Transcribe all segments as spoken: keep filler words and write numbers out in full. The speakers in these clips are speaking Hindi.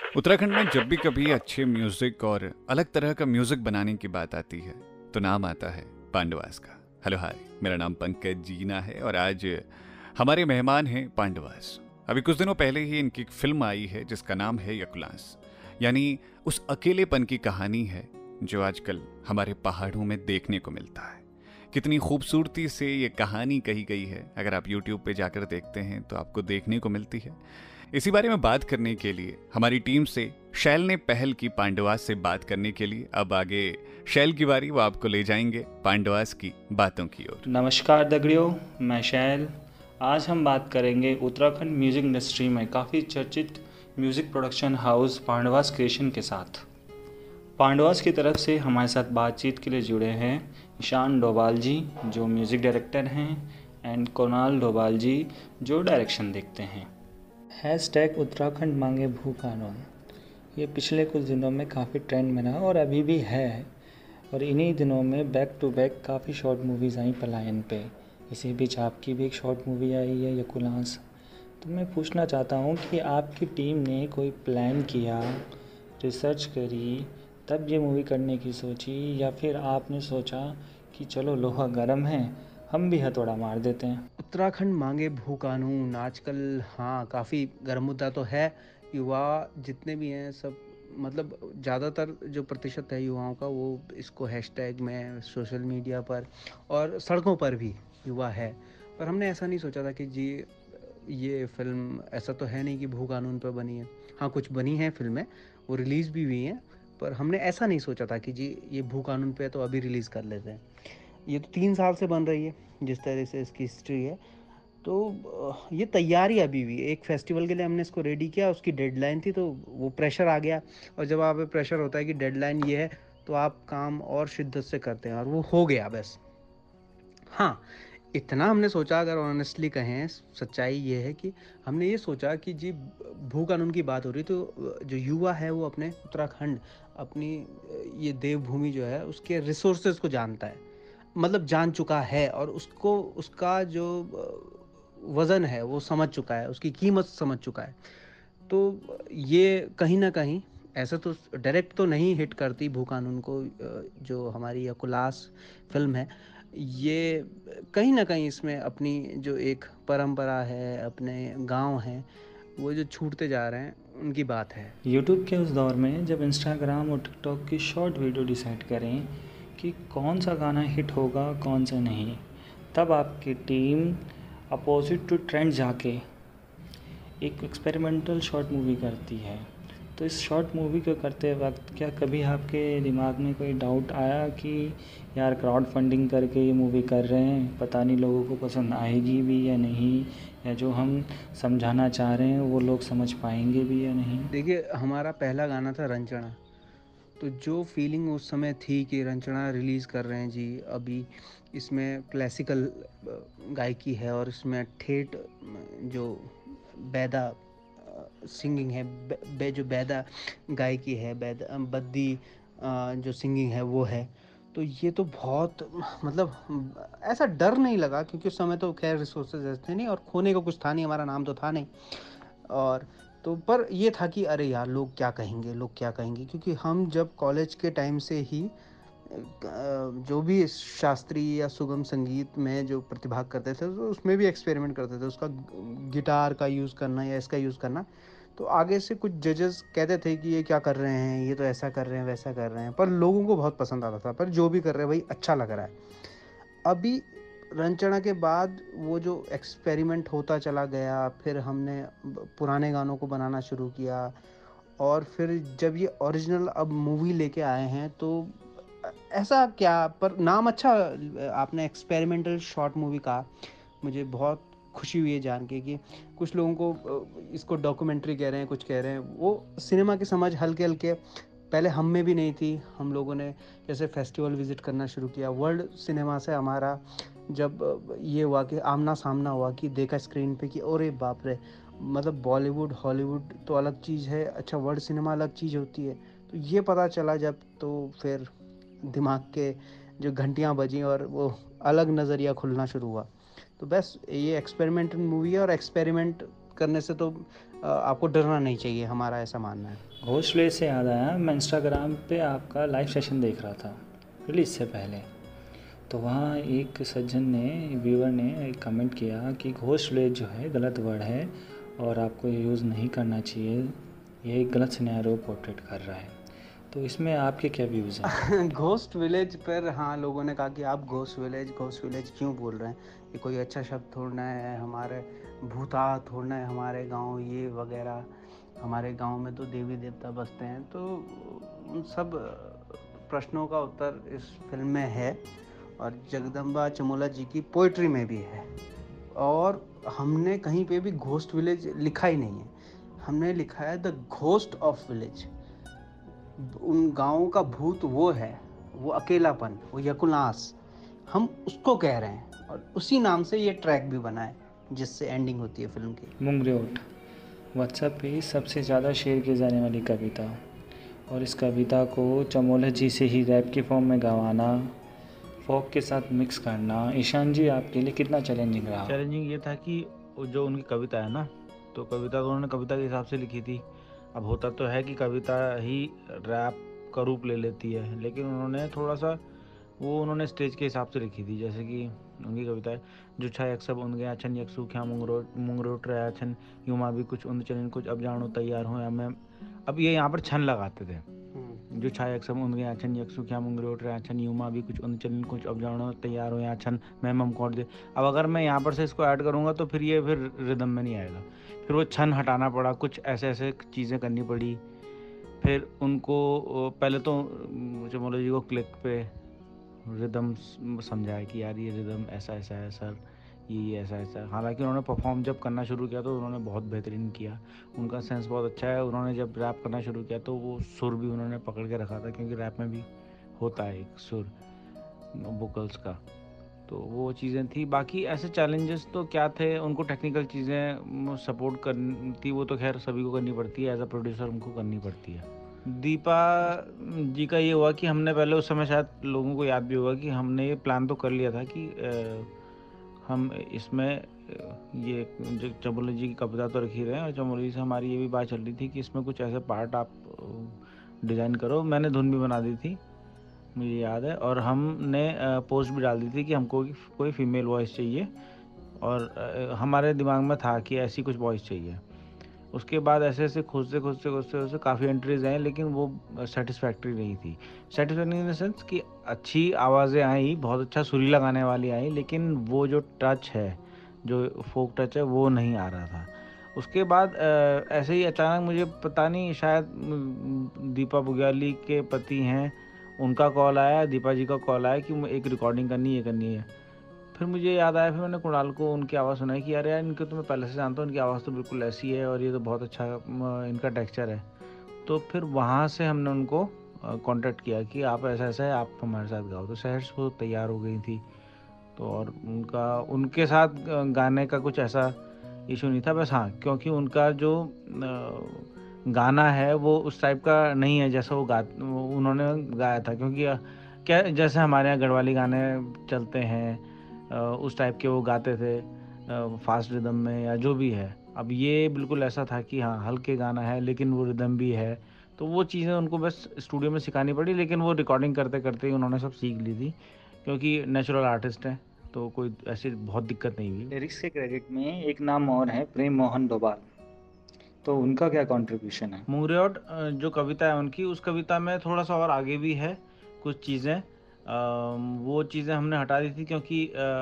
उत्तराखंड में जब भी कभी अच्छे म्यूजिक और अलग तरह का म्यूजिक बनाने की बात आती है तो नाम आता है पांडवास का। हेलो हाय, मेरा नाम पंकज जीना है और आज हमारे मेहमान हैं पांडवास। अभी कुछ दिनों पहले ही इनकी एक फिल्म आई है जिसका नाम है यकुलांस, यानी उस अकेलेपन की कहानी है जो आजकल हमारे पहाड़ों में देखने को मिलता है। कितनी खूबसूरती से ये कहानी कही गई है, अगर आप यूट्यूब पे जाकर देखते हैं तो आपको देखने को मिलती है। इसी बारे में बात करने के लिए हमारी टीम से शैल ने पहल की पांडवास से बात करने के लिए। अब आगे शैल की बारी, वो आपको ले जाएंगे पांडवास की बातों की ओर। नमस्कार दगड़ियों, मैं शैल। आज हम बात करेंगे उत्तराखंड म्यूज़िक इंडस्ट्री में काफ़ी चर्चित music production house Pandavas creation के साथ। पांडवास की तरफ से हमारे साथ बातचीत के लिए जुड़े हैं ईशान डोभाल जी, जो म्यूज़िक डायरेक्टर हैं, एंड कुणाल डोभाल जी, जो डायरेक्शन देखते हैं। हैश टैग उत्तराखंड मांगे भू कानून, ये पिछले कुछ दिनों में काफ़ी ट्रेंड में रहा और अभी भी है। और इन्हीं दिनों में बैक टू बैक काफ़ी शॉर्ट मूवीज़ आई पलायन पे। इसी बीच आपकी भी एक शॉर्ट मूवी आई है यकुलांस। तो मैं पूछना चाहता हूँ कि आपकी टीम ने कोई प्लान किया, रिसर्च करी, तब ये मूवी करने की सोची, या फिर आपने सोचा कि चलो लोहा गर्म है, हम भी हथौड़ा मार देते हैं? उत्तराखंड मांगे भू कानून आजकल हाँ काफ़ी गर्म मुद्दा तो है। युवा जितने भी हैं सब, मतलब ज़्यादातर जो प्रतिशत है युवाओं का, वो इसको हैशटैग में सोशल मीडिया पर और सड़कों पर भी युवा है। पर हमने ऐसा नहीं सोचा था कि जी ये फिल्म, ऐसा तो है नहीं कि भू कानून पर बनी है। हाँ, कुछ बनी हैं फिल्में, वो रिलीज़ भी हुई हैं, पर हमने ऐसा नहीं सोचा था कि जी ये भू कानून पे है तो अभी रिलीज़ कर लेते हैं। ये तो तीन साल से बन रही है जिस तरह से इसकी हिस्ट्री है। तो अ, ये तैयारी अभी भी, एक फेस्टिवल के लिए हमने इसको रेडी किया, उसकी डेडलाइन थी तो वो प्रेशर आ गया। और जब आप पे प्रेशर होता है कि डेडलाइन ये है, तो आप काम और शिद्दत से करते हैं, और वो हो गया बस। हाँ, इतना हमने सोचा, अगर ऑनेस्टली कहें, सच्चाई ये है कि हमने ये सोचा कि जी भू कानून की बात हो रही तो जो युवा है वो अपने उत्तराखंड, अपनी ये देवभूमि जो है उसके रिसोर्सेज को जानता है, मतलब जान चुका है, और उसको उसका जो वज़न है वो समझ चुका है, उसकी कीमत समझ चुका है। तो ये कहीं न कहीं, ऐसा तो डायरेक्ट तो नहीं हिट करती भू कानून को, जो हमारी यकुलास फ़िल्म है, ये कहीं न कहीं इसमें अपनी जो एक परंपरा है, अपने गाँव हैं, वो जो छूटते जा रहे हैं, उनकी बात है। यूट्यूब के उस दौर में जब इंस्टाग्राम और टिकटॉक की शॉर्ट वीडियो डिसाइड करें कि कौन सा गाना हिट होगा, कौन सा नहीं, तब आपकी टीम अपोजिट टू ट्रेंड जाके एक एक्सपेरिमेंटल शॉर्ट मूवी करती है। तो इस शॉर्ट मूवी को करते वक्त क्या कभी आपके दिमाग में कोई डाउट आया कि यार क्राउड फंडिंग करके ये मूवी कर रहे हैं, पता नहीं लोगों को पसंद आएगी भी या नहीं, या जो हम समझाना चाह रहे हैं वो लोग समझ पाएंगे भी या नहीं? देखिए, हमारा पहला गाना था रंचना। तो जो फीलिंग उस समय थी कि रंचना रिलीज़ कर रहे हैं जी अभी, इसमें क्लासिकल गायकी है और इसमें ठेठ जो बैदा सिंगिंग है, बे, बे जो बैदा गायकी है, बैदा बद्दी अ, जो सिंगिंग है वो है। तो ये तो बहुत, मतलब ऐसा डर नहीं लगा, क्योंकि उस समय तो खैर रिसोर्सेज ऐसे थे नहीं और खोने को कुछ था नहीं, हमारा नाम तो था नहीं। और तो पर ये था कि अरे यार, लोग क्या कहेंगे, लोग क्या कहेंगे, क्योंकि हम जब कॉलेज के टाइम से ही अ, जो भी शास्त्रीय या सुगम संगीत में जो प्रतिभाग करते थे तो उसमें भी एक्सपेरिमेंट करते थे, उसका गिटार का यूज़ करना या इसका यूज़ करना। तो आगे से कुछ जजेस कहते थे कि ये क्या कर रहे हैं, ये तो ऐसा कर रहे हैं, वैसा कर रहे हैं, पर लोगों को बहुत पसंद आता था, पर जो भी कर रहे हैं भाई अच्छा लग रहा है। अभी रंचना के बाद वो जो एक्सपेरिमेंट होता चला गया, फिर हमने ब पुराने गानों को बनाना शुरू किया, और फिर जब ये ओरिजिनल अब मूवी लेके आए हैं तो अ, ऐसा क्या, पर नाम अच्छा, अ, आपने एक्सपेरिमेंटल शॉर्ट मूवी कहा, मुझे बहुत खुशी हुई है जान के कि कुछ लोगों को अ, इसको डॉक्यूमेंट्री कह रहे हैं, कुछ कह रहे हैं। वो सिनेमा की समझ हल्के-हल्के पहले हम में भी नहीं थी। हम लोगों ने जैसे फेस्टिवल विज़िट करना शुरू किया, वर्ल्ड सिनेमा से हमारा जब अ, ये हुआ कि आमना-सामना हुआ, कि देखा स्क्रीन पे कि अरे बाप रे! मतलब बॉलीवुड, हॉलीवुड तो अलग चीज़ है, अच्छा वर्ल्ड सिनेमा अलग चीज़ होती है। तो ये पता चला जब, तो फिर दिमाग के जो घंटियाँ बजीं और वो अलग नज़रिया खुलना शुरू हुआ। तो बस ये एक्सपेरिमेंटल मूवी है, और एक्सपेरिमेंट करने से तो अ, आपको डरना नहीं चाहिए, हमारा ऐसा मानना है। घोस्ट विलेज से याद आया, मैं इंस्टाग्राम पे आपका लाइव सेशन देख रहा था रिलीज से पहले। तो वहाँ एक सज्जन ने, व्यूअर ने एक कमेंट किया कि घोस्ट विलेज जो है गलत वर्ड है और आपको ये यूज़ नहीं करना चाहिए, ये एक गलत सिनेरियो पोर्ट्रेट कर रहा है। तो इसमें आपके क्या व्यूज़ हैं? घोस्ट विलेज पर हाँ, लोगों ने कहा कि आप घोस्ट विलेज घोस्ट विलेज क्यों बोल रहे हैं, ये कोई अच्छा शब्द थोड़ना है, हमारे भूता थोड़ना है हमारे गांव, ये वगैरह, हमारे गांव में तो देवी देवता बसते हैं। तो उन सब प्रश्नों का उत्तर इस फिल्म में है और जगदम्बा चमोला जी की पोइट्री में भी है। और हमने कहीं पे भी घोस्ट विलेज लिखा ही नहीं है, हमने लिखा है द घोस्ट ऑफ विलेज। उन गाँवों का भूत वो है, वो अकेलापन, वो यकुलास, हम उसको कह रहे हैं। और उसी नाम से ये ट्रैक भी बना है जिससे एंडिंग होती है फिल्म की। मुंगरेट व्हाट्सएप पे सबसे ज़्यादा शेयर की जाने वाली कविता, और इस कविता को चमोला जी से ही रैप की फॉर्म में गवाना, फोक के साथ मिक्स करना, ईशान जी आपके लिए कितना चैलेंजिंग रहा? चैलेंजिंग ये था कि वो जो उनकी कविता है ना, तो कविता तो उन्होंने कविता के हिसाब से लिखी थी। अब होता तो है कि कविता ही रैप का रूप ले लेती है, लेकिन उन्होंने थोड़ा सा वो उन्होंने स्टेज के हिसाब से लिखी थी। जैसे कि उनकी कविता है, जो छा यक सब उन गया छन यक सूख्या मुंगरो मुंगरोट रहा छन युमा भी कुछ उन चलन कुछ अब जानो तैयार हो या मैं। अब ये यहाँ पर छन लगाते थे, जो छा यक सब उन गया छन यक सूख्या मुंगरोट रहा छन युमा भी कुछ उन चलन कुछ अब जानो तैयार हो या छन मैं मम कोट दे। अब अगर मैं यहाँ पर से इसको ऐड करूँगा तो फिर ये फिर रिदम में नहीं आएगा, फिर वो छन हटाना पड़ा, कुछ ऐसे ऐसे चीज़ें करनी पड़ी। फिर उनको पहले तो चमोला जी को क्लिक पे रिदम समझाया कि यार ये रिदम ऐसा ऐसा है सर, ये ये ऐसा ऐसा है। हालांकि उन्होंने परफॉर्म जब करना शुरू किया तो उन्होंने बहुत बेहतरीन किया, उनका सेंस बहुत अच्छा है। उन्होंने जब रैप करना शुरू किया तो वो सुर भी उन्होंने पकड़ के रखा था, क्योंकि रैप में भी होता है एक सुर वोकल्स का, तो वो चीज़ें थी। बाकी ऐसे चैलेंजेस तो क्या थे, उनको टेक्निकल चीज़ें सपोर्ट करनी थी, वो तो खैर सभी को करनी पड़ती है, एज अ प्रोड्यूसर उनको करनी पड़ती है। दीपा जी का ये हुआ कि हमने पहले उस समय, शायद लोगों को याद भी होगा कि हमने ये प्लान तो कर लिया था कि आ, हम इसमें ये जो चमोली जी की कविता तो रखी रहे हैं, और चमोली से हमारी ये भी बात चल रही थी कि इसमें कुछ ऐसे पार्ट आप डिज़ाइन करो। मैंने धुन भी बना दी थी, मुझे याद है, और हमने पोस्ट भी डाल दी थी कि हमको कोई फीमेल वॉइस चाहिए, और हमारे दिमाग में था कि ऐसी कुछ वॉइस चाहिए। उसके बाद ऐसे ऐसे खोजते खोजते खोजते खोजते काफ़ी एंट्रीज आई, लेकिन वो सेटिस्फैक्ट्री नहीं थी। सेटिस्फैक्ट्री इन द सेंस कि अच्छी आवाज़ें आई, बहुत अच्छा सुरीला गाने वाली आई, लेकिन वो जो टच है, जो फोक टच है, वो नहीं आ रहा था। उसके बाद ऐसे ही अचानक मुझे पता नहीं, शायद दीपा बुग्याली के पति हैं, उनका कॉल आया, दीपा जी का कॉल आया कि एक रिकॉर्डिंग करनी है करनी है फिर मुझे याद आया, फिर मैंने कुणाल को उनकी आवाज़ सुनाई कि यार यार इनके तो मैं पहले से जानता हूँ, इनकी आवाज़ तो बिल्कुल ऐसी है और ये तो बहुत अच्छा इनका टेक्सचर है। तो फिर वहाँ से हमने उनको कांटेक्ट किया कि आप ऐसा ऐसा है, आप हमारे साथ गाओ। तो सहर्ष वो तैयार हो गई थी, तो और उनका उनके साथ गाने का कुछ ऐसा इशू नहीं था। बस हाँ, क्योंकि उनका जो गाना है वो उस टाइप का नहीं है जैसा वो गा उन्होंने गाया था, क्योंकि क्या जैसे हमारे यहाँ गढ़वाली गाने चलते हैं उस टाइप के वो गाते थे, फास्ट रिदम में या जो भी है। अब ये बिल्कुल ऐसा था कि हाँ हल्के गाना है लेकिन वो रिदम भी है, तो वो चीज़ें उनको बस स्टूडियो में सिखानी पड़ी, लेकिन वो रिकॉर्डिंग करते करते ही उन्होंने सब सीख ली थी, क्योंकि नेचुरल आर्टिस्ट हैं, तो कोई ऐसी बहुत दिक्कत नहीं हुई। लिरिक्स के क्रेडिट में एक नाम और है, प्रेम मोहन डोभाल, तो उनका क्या कंट्रीब्यूशन है? मुंगरेट जो कविता है उनकी, उस कविता में थोड़ा सा और आगे भी है कुछ चीज़ें, वो चीज़ें हमने हटा दी थी, क्योंकि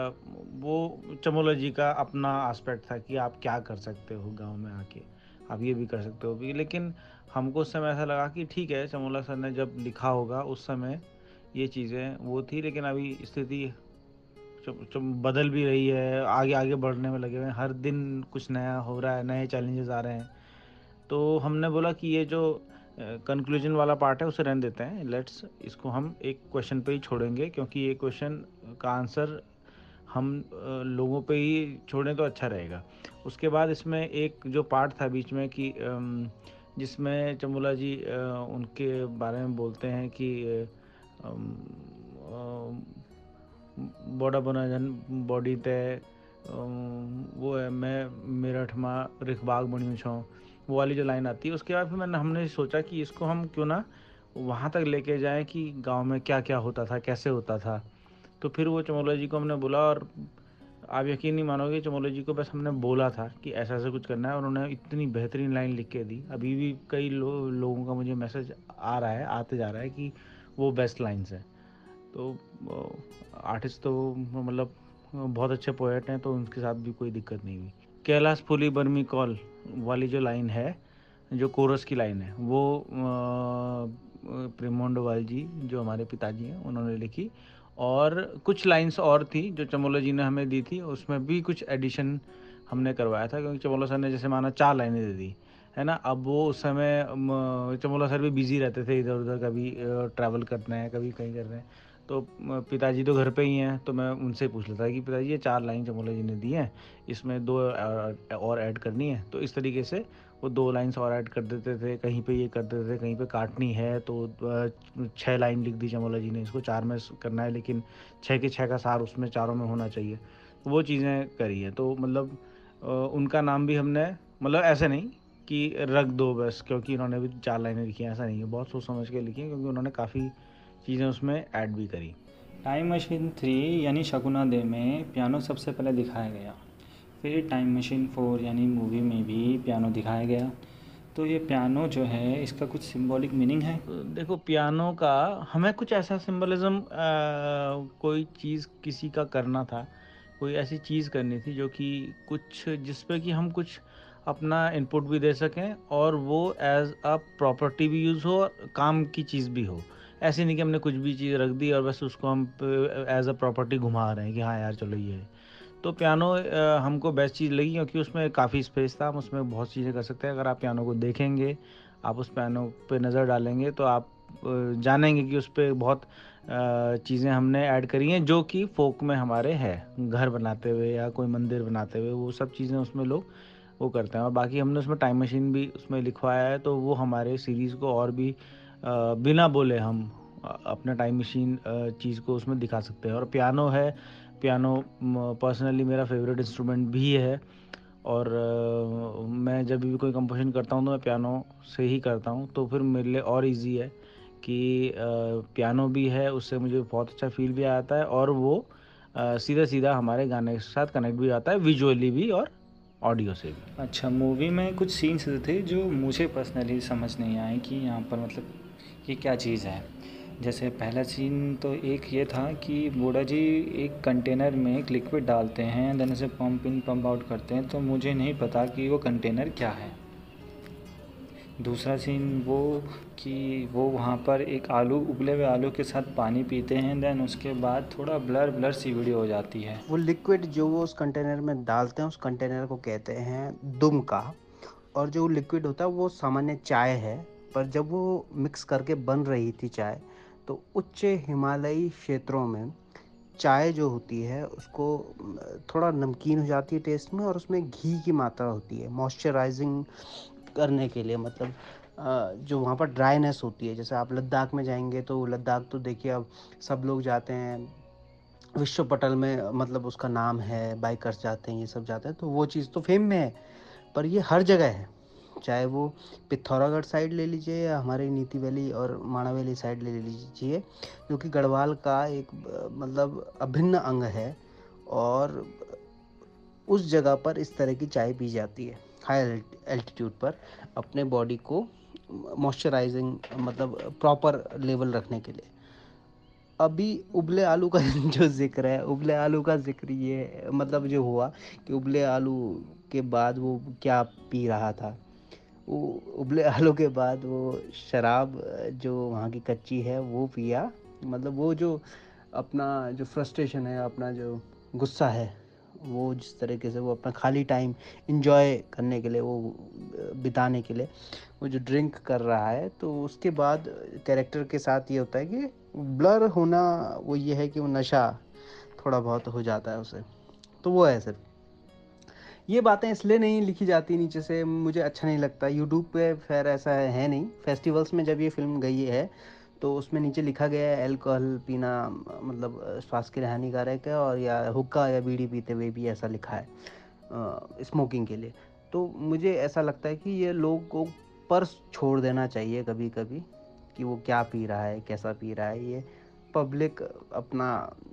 वो चमोला जी का अपना एस्पेक्ट था कि आप क्या कर सकते हो गांव में आके, आप ये भी कर सकते हो भी। लेकिन हमको उस समय ऐसा लगा कि ठीक है, चमोला सर ने जब लिखा होगा उस समय ये चीज़ें वो थी, लेकिन अभी स्थिति बदल भी रही है, आगे आगे बढ़ने में लगे हुए हैं, हर दिन कुछ नया हो रहा है, नए चैलेंजेस आ रहे हैं। तो हमने बोला कि ये जो कंक्लूजन uh, वाला पार्ट है उसे रहने देते हैं, लेट्स इसको हम एक क्वेश्चन पे ही छोड़ेंगे, क्योंकि ये क्वेश्चन का आंसर हम uh, लोगों पे ही छोड़ें तो अच्छा रहेगा। उसके बाद इसमें एक जो पार्ट था बीच में कि um, जिसमें चमोला जी uh, उनके बारे में बोलते हैं कि um, uh, बड़ा बना जन बॉडी तय अम, वो है मैं मेरठ माँ रिखबाग बणी छूँ, वो वाली जो लाइन आती है। उसके बाद फिर मैंने हमने सोचा कि इसको हम क्यों ना वहाँ तक लेके जाएं कि गांव में क्या क्या होता था, कैसे होता था। तो फिर वो चमोला जी को हमने बोला, और आप यकीन नहीं मानोगे, चमोला जी को बस हमने बोला था कि ऐसा ऐसा कुछ करना है, और उन्होंने इतनी बेहतरीन लाइन लिख के दी। अभी भी कई लो, लोगों का मुझे मैसेज आ रहा है, आते जा रहा है कि वो बेस्ट लाइन्स हैं। तो आर्टिस्ट तो मतलब बहुत अच्छे पोएट हैं, तो उनके साथ भी कोई दिक्कत नहीं हुई। कैलाश फुली बर्मी कॉल वाली जो लाइन है, जो कोरस की लाइन है, वो प्रेमोंडवाल जी जो हमारे पिताजी हैं उन्होंने लिखी। और कुछ लाइंस और थी जो चमोला जी ने हमें दी थी, उसमें भी कुछ एडिशन हमने करवाया था, क्योंकि चमोला सर ने जैसे माना चार लाइनें दे दी है ना। अब वो उस समय अम, चमोला सर भी बिजी रहते थे, इधर उधर कभी ट्रैवल करना है, कभी कहीं कर रहे हैं। तो अ, पिताजी तो घर पे ही हैं, तो मैं उनसे पूछ लेता कि पिताजी ये चार लाइन चमोला जी ने दी हैं, इसमें दो अ, और ऐड करनी है। तो इस तरीके से वो दो लाइन्स और ऐड कर देते थे, कहीं पे ये कर देते थे, कहीं पे काटनी है तो अ, छः लाइन लिख दी चमोला जी ने, इसको चार में करना है, लेकिन छः के छः का सार उसमें चारों में होना चाहिए। तो वो चीज़ें करी हैं। तो मतलब अ, उनका नाम भी हमने, मतलब ऐसे नहीं कि रख दो बस क्योंकि इन्होंने भी चार लाइनें लिखी हैं, ऐसा नहीं है। बहुत सोच समझ के लिखी हैं, क्योंकि उन्होंने काफ़ी चीज़ें उसमें ऐड भी करी। टाइम मशीन थ्री यानी शकुना दे में पियानो सबसे पहले दिखाया गया। फिर टाइम मशीन फोर यानी मूवी में भी पियानो दिखाया गया। तो ये पियानो जो है इसका कुछ सिंबॉलिक मीनिंग है? देखो, पियानो का हमें कुछ ऐसा सिंबलिज्म, कोई चीज़ किसी का करना था, कोई ऐसी चीज़ करनी थी जो कि कुछ जिस पे कि हम कुछ अपना इनपुट भी दे सकें, और वो एज अ प्रॉपर्टी भी यूज़ हो और काम की चीज़ भी हो। ऐसे नहीं कि हमने कुछ भी चीज़ रख दी और बस उसको हम एज अ प्रॉपर्टी घुमा रहे हैं कि हाँ यार चलो ये है। तो पियानो अ, हमको बेस्ट चीज़ लगी, क्योंकि उसमें काफ़ी स्पेस था, हम उसमें बहुत चीज़ें कर सकते हैं। अगर आप पियानो को देखेंगे, आप उस पियानो पे नज़र डालेंगे, तो आप अ, जानेंगे कि उस पे बहुत चीज़ें हमने ऐड करी हैं जो कि फोक में हमारे है, घर बनाते हुए या कोई मंदिर बनाते हुए, वो सब चीज़ें उसमें लोग वो करते हैं। और बाकी हमने उसमें टाइम मशीन भी उसमें लिखवाया है, तो वो हमारे सीरीज़ को और भी अ, बिना बोले हम अ, अपना टाइम मशीन चीज़ को उसमें दिखा सकते हैं। और पियानो है, पियानो पर्सनली मेरा फेवरेट इंस्ट्रूमेंट भी है। और अ, मैं जब भी कोई कंपोजिशन करता हूँ तो मैं पियानो से ही करता हूँ, तो फिर मेरे लिए और इजी है कि अ, पियानो भी है, उससे मुझे बहुत अच्छा फील भी आता है, और वो अ, सीधा सीधा हमारे गाने के साथ कनेक्ट भी आता है, विजुअली भी और ऑडियो से भी। अच्छा, मूवी में कुछ सीन्स थे जो मुझे पर्सनली समझ नहीं आए कि यहाँ पर मतलब ये क्या चीज़ है। जैसे पहला सीन तो एक ये था कि बूढ़ा जी एक कंटेनर में एक लिक्विड डालते हैं, देन उसे पंप इन पंप आउट करते हैं, तो मुझे नहीं पता कि वो कंटेनर क्या है। दूसरा सीन वो कि वो वहाँ पर एक आलू, उबले हुए आलू के साथ पानी पीते हैं, देन उसके बाद थोड़ा ब्लर ब्लर सी वीडियो हो जाती है। वो लिक्विड जो वो उस कंटेनर में डालते हैं, उस कंटेनर को कहते हैं दुम का। और जो लिक्विड होता है वो सामान्य चाय है, पर जब वो मिक्स करके बन रही थी चाय, तो उच्च हिमालयी क्षेत्रों में चाय जो होती है उसको अम, थोड़ा नमकीन हो जाती है टेस्ट में, और उसमें घी की मात्रा होती है मॉइस्चराइजिंग करने के लिए। मतलब अ, जो वहाँ पर ड्राइनेस होती है, जैसे आप लद्दाख में जाएंगे तो लद्दाख तो देखिए अब सब लोग जाते हैं, विश्व पटल में मतलब उसका नाम है, बाइकर्स जाते हैं, ये सब जाते हैं, तो वो चीज़ तो फेम में है। पर ये हर जगह है, चाहे वो पिथौरागढ़ साइड ले लीजिए या हमारे नीति वैली और माणा वैली साइड ले लीजिए, जो कि गढ़वाल का एक अ, मतलब अभिन्न अंग है। और उस जगह पर इस तरह की चाय पी जाती है हाई एल्टीट्यूड पर, अपने बॉडी को मॉइस्चराइजिंग मतलब प्रॉपर लेवल रखने के लिए। अभी उबले आलू का जो ज़िक्र है, उबले आलू का ज़िक्र ये मतलब जो हुआ कि उबले आलू के बाद वो क्या पी रहा था, वो उबले आलू के बाद वो शराब जो वहाँ की कच्ची है वो पिया। मतलब वो जो अपना जो फ्रस्ट्रेशन है, अपना जो गुस्सा है, वो जिस तरीके से वो अपना खाली टाइम इंजॉय करने के लिए, वो बिताने के लिए वो जो ड्रिंक कर रहा है, तो उसके बाद कैरेक्टर के साथ ये होता है कि ब्लर होना, वो ये है कि वो नशा थोड़ा बहुत हो जाता है उसे। तो वो है सिर्फ ये बातें इसलिए नहीं लिखी जाती नीचे से, मुझे अच्छा नहीं लगता यूट्यूब पे। खैर ऐसा है नहीं, फेस्टिवल्स में जब ये फिल्म गई है तो उसमें नीचे लिखा गया है अल्कोहल पीना मतलब स्वास्थ्य के लिए हानिकारक है, और या हुक्का या बीड़ी पीते हुए भी ऐसा लिखा है स्मोकिंग के लिए। तो मुझे ऐसा लगता है कि ये लोग को पर छोड़ देना चाहिए कभी कभी कि वो क्या पी रहा है, कैसा पी रहा है। ये पब्लिक अपना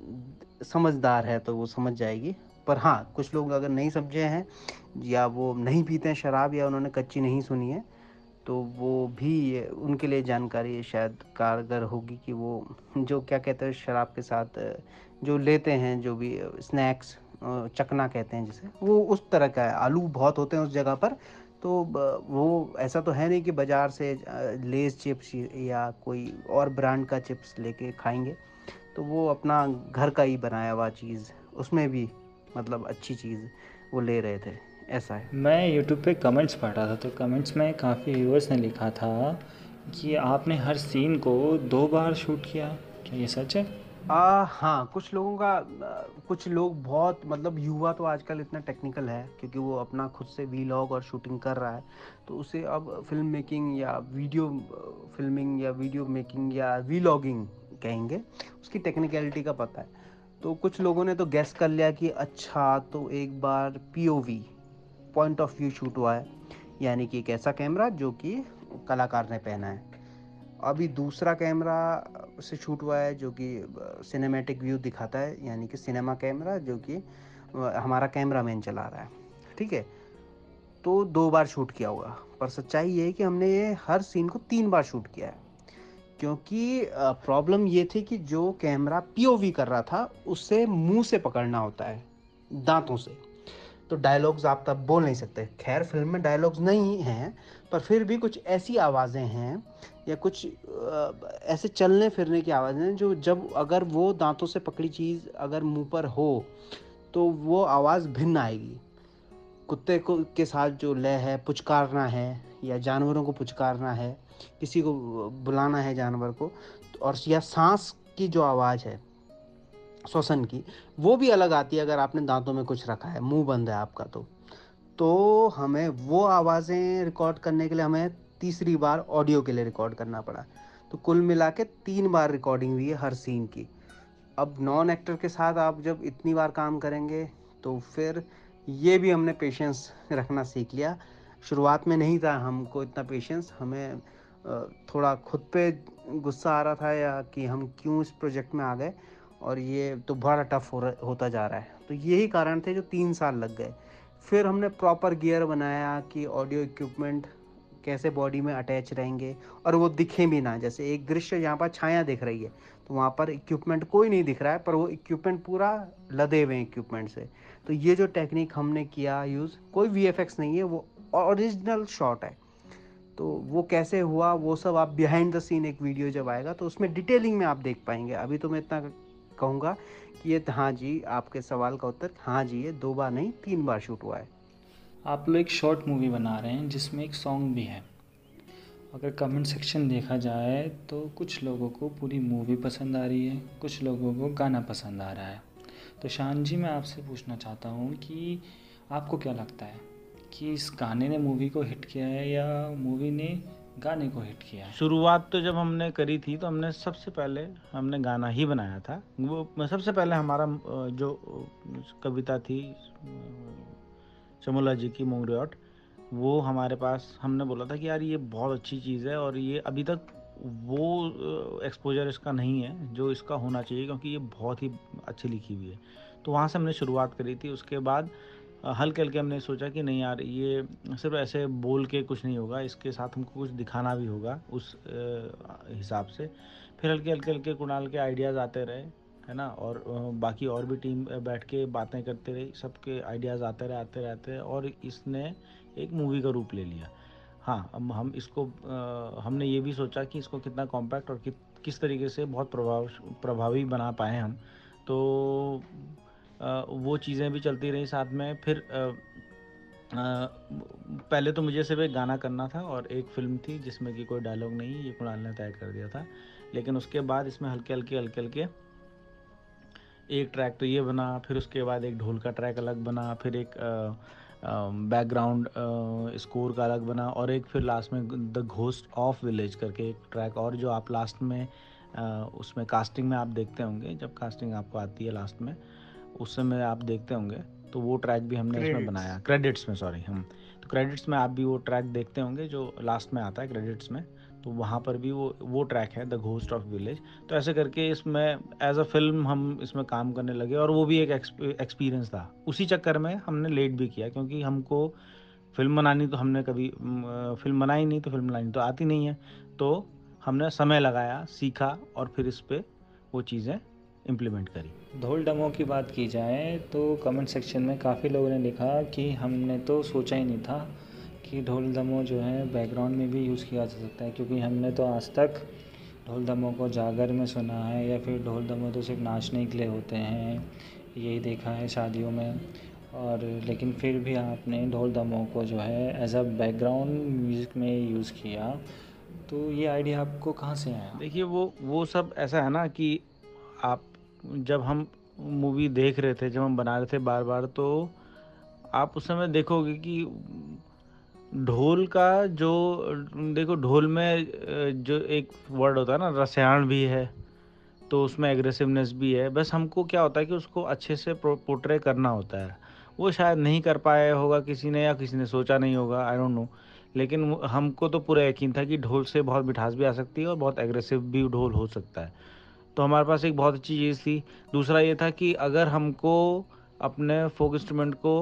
समझदार है तो वो समझ जाएगी। पर हाँ, कुछ लोग अगर नहीं समझे हैं या वो नहीं पीते हैं शराब, या उन्होंने कच्ची नहीं सुनी है, तो वो भी ये उनके लिए जानकारी शायद कारगर होगी कि वो जो क्या कहते हैं शराब के साथ जो लेते हैं, जो भी स्नैक्स, चकना कहते हैं जिसे, वो उस तरह का है। आलू बहुत होते हैं उस जगह पर, तो ब- वो ऐसा तो है नहीं कि बाज़ार से लेस चिप्स या कोई और ब्रांड का चिप्स लेके खाएंगे। तो वो अपना घर का ही बनाया हुआ चीज़, उसमें भी मतलब अच्छी चीज़ वो ले रहे थे, ऐसा है। मैं यूट्यूब पे कमेंट्स पढ़ रहा था, तो कमेंट्स में काफ़ी व्यूअर्स ने लिखा था कि आपने हर सीन को दो बार शूट किया, क्या ये सच है? आ, हाँ, कुछ लोगों का आ, कुछ लोग बहुत मतलब युवा तो आजकल इतना टेक्निकल है क्योंकि वो अपना खुद से वीलॉग और शूटिंग कर रहा है, तो उसे अब फिल्म मेकिंग या वीडियो फिल्मिंग या वीडियो मेकिंग या वीलॉगिंग कहेंगे, उसकी टेक्निकलिटी का पता है। तो कुछ लोगों ने तो गैस कर लिया कि अच्छा, तो एक बार POV point of view shoot हुआ है, यानी कि एक ऐसा कैमरा जो कि कलाकार ने पहना है। अभी दूसरा कैमरा से शूट हुआ है जो कि सिनेमैटिक व्यू दिखाता है, यानी कि सिनेमा कैमरा जो कि अ, हमारा कैमरामैन चला रहा है। ठीक है, तो दो बार शूट किया होगा, पर सच्चाई ये है कि हमने ये हर सीन को तीन बार शूट किया है, क्योंकि प्रॉब्लम ये थी कि जो कैमरा पीओवी कर रहा था उससे मुंह से पकड़ना होता है, दांतों से। तो डायलॉग्स आप तब बोल नहीं सकते। खैर फिल्म में डायलॉग्स नहीं हैं, पर फिर भी कुछ ऐसी आवाज़ें हैं या कुछ अ, ऐसे चलने फिरने की आवाज़ें हैं जो जब अगर वो दांतों से पकड़ी चीज़ अगर मुंह पर हो तो वो आवाज़ भिन्न आएगी। कुत्ते को के साथ जो लय है, पुचकारना है या जानवरों को पुचकारना है, किसी को बुलाना है जानवर को, और या सांस की जो आवाज़ है श्वसन की, वो भी अलग आती है अगर आपने दांतों में कुछ रखा है, मुंह बंद है आपका। तो तो हमें वो आवाज़ें रिकॉर्ड करने के लिए हमें तीसरी बार ऑडियो के लिए रिकॉर्ड करना पड़ा। तो कुल मिला के तीन बार रिकॉर्डिंग हुई है हर सीन की। अब नॉन एक्टर के साथ आप जब इतनी बार काम करेंगे तो फिर ये भी हमने पेशेंस रखना सीख लिया। शुरुआत में नहीं था हमको इतना पेशेंस, हमें अ, थोड़ा खुद पे गुस्सा आ रहा था या कि हम क्यों इस प्रोजेक्ट में आ गए, और ये तो बड़ा टफ हो रहा होता जा रहा है। तो यही कारण थे जो तीन साल लग गए। फिर हमने प्रॉपर गियर बनाया कि ऑडियो इक्विपमेंट कैसे बॉडी में अटैच रहेंगे और वो दिखे भी ना। जैसे एक दृश्य यहाँ पर छाया दिख रही है, तो वहाँ पर इक्विपमेंट कोई नहीं दिख रहा है, पर वो इक्विपमेंट पूरा लदे हुए हैं इक्विपमेंट से। तो ये जो टेक्निक हमने किया यूज़, कोई वीएफएक्स नहीं है, वो ओरिजिनल शॉट है। तो वो कैसे हुआ वो सब आप बिहाइंड द सीन एक वीडियो जब आएगा तो उसमें डिटेलिंग में आप देख पाएंगे। अभी तो मैं इतना कहूँगा कि ये हाँ जी, आपके सवाल का उत्तर हाँ जी, ये दो बार नहीं तीन बार शूट हुआ है। आप लोग एक शॉर्ट मूवी बना रहे हैं जिसमें एक सॉन्ग भी है। अगर कमेंट सेक्शन देखा जाए तो कुछ लोगों को पूरी मूवी पसंद आ रही है, कुछ लोगों को गाना पसंद आ रहा है। तो शान जी, मैं आपसे पूछना चाहता हूँ कि आपको क्या लगता है कि इस गाने ने मूवी को हिट किया है या मूवी ने गाने को हिट किया है? शुरुआत तो जब हमने करी थी तो हमने सबसे पहले हमने गाना ही बनाया था। वो सबसे पहले हमारा अ, जो अ, कविता थी अ, चमोला जी की मोंगरेट, वो हमारे पास, हमने बोला था कि यार ये बहुत अच्छी चीज़ है और ये अभी तक वो एक्सपोजर इसका नहीं है जो इसका होना चाहिए, क्योंकि ये बहुत ही अच्छी लिखी हुई है। तो वहाँ से हमने शुरुआत करी थी। उसके बाद अ, हल्के हल्के हमने सोचा कि नहीं यार, ये सिर्फ ऐसे बोल के कुछ नहीं होगा, इसके साथ हमको कुछ दिखाना भी होगा उस अ, हिसाब से। फिर हल्के हल्के हल्के कुणाल के आइडियाज़ आते रहे, है ना, और अ, बाकी और भी टीम अ, बैठ के बातें करते रही, सबके आइडियाज़ आते रहे आते रहते रहे और इसने एक मूवी का रूप ले लिया। हाँ, अब हम इसको अ, हमने ये भी सोचा कि इसको कितना कॉम्पैक्ट और कि, किस तरीके से बहुत प्रभाव प्रभावी बना पाए हम। तो अ, वो चीज़ें भी चलती रही साथ में। फिर अ, अ, पहले तो मुझे सिर्फ एक गाना करना था और एक फ़िल्म थी जिसमें कि कोई डायलॉग नहीं, ये कुणाल ने तय कर दिया था। लेकिन उसके बाद इसमें हल्के हल्के हल्के हल्के एक ट्रैक तो ये बना, फिर उसके बाद एक ढोल का ट्रैक अलग बना, फिर एक बैकग्राउंड स्कोर का अलग बना, और एक फिर लास्ट में द घोस्ट ऑफ विलेज करके एक ट्रैक, और जो आप लास्ट में अ, उसमें कास्टिंग में आप देखते होंगे, जब कास्टिंग आपको आती है लास्ट में उस समय आप देखते होंगे, तो वो ट्रैक भी हमने इसमें बनाया, क्रेडिट्स में, सॉरी हम तो क्रेडिट्स में आप भी वो ट्रैक देखते होंगे जो लास्ट में आता है क्रेडिट्स में, तो वहाँ पर भी वो वो ट्रैक है द घोस्ट ऑफ विलेज। तो ऐसे करके इसमें एज अ फिल्म हम इसमें काम करने लगे, और वो भी एक एक्सपीरियंस था। उसी चक्कर में हमने लेट भी किया, क्योंकि हमको फिल्म बनानी तो हमने कभी म, फिल्म बनाई नहीं, तो फिल्म बनानी तो आती नहीं है, तो हमने समय लगाया, सीखा, और फिर इस पर वो चीज़ें इम्प्लीमेंट करी। ढोल डमो की बात की जाए तो कमेंट सेक्शन में काफ़ी लोगों ने लिखा कि हमने तो सोचा ही नहीं था कि ढोल डमो जो है बैकग्राउंड में भी यूज़ किया जा सकता है, क्योंकि हमने तो आज तक ढोल डमो को जागर में सुना है, या फिर ढोल डमो तो सिर्फ नाचने के लिए होते हैं, यही देखा है शादियों में। और लेकिन फिर भी आपने ढोल डमो को जो है एज अ बैकग्राउंड म्यूज़िक में यूज़ किया, तो ये आइडिया आपको कहाँ से आया? देखिए वो वो सब ऐसा है ना कि आप जब हम मूवी देख रहे थे, जब हम बना रहे थे बार बार, तो आप उस समय देखोगे कि ढोल का जो, देखो ढोल में जो एक वर्ड होता है ना, रसायन भी है, तो उसमें एग्रेसिवनेस भी है। बस हमको क्या होता है कि उसको अच्छे से पोर्ट्रे करना होता है। वो शायद नहीं कर पाया होगा किसी ने, या किसी ने सोचा नहीं होगा, आई डोंट नो, लेकिन हमको तो पूरा यकीन था कि ढोल से बहुत मिठास भी आ सकती है और बहुत एग्रेसिव भी ढोल हो सकता है। तो हमारे पास एक बहुत अच्छी चीज़ थी। दूसरा ये था कि अगर हमको अपने फोक इंस्ट्रूमेंट को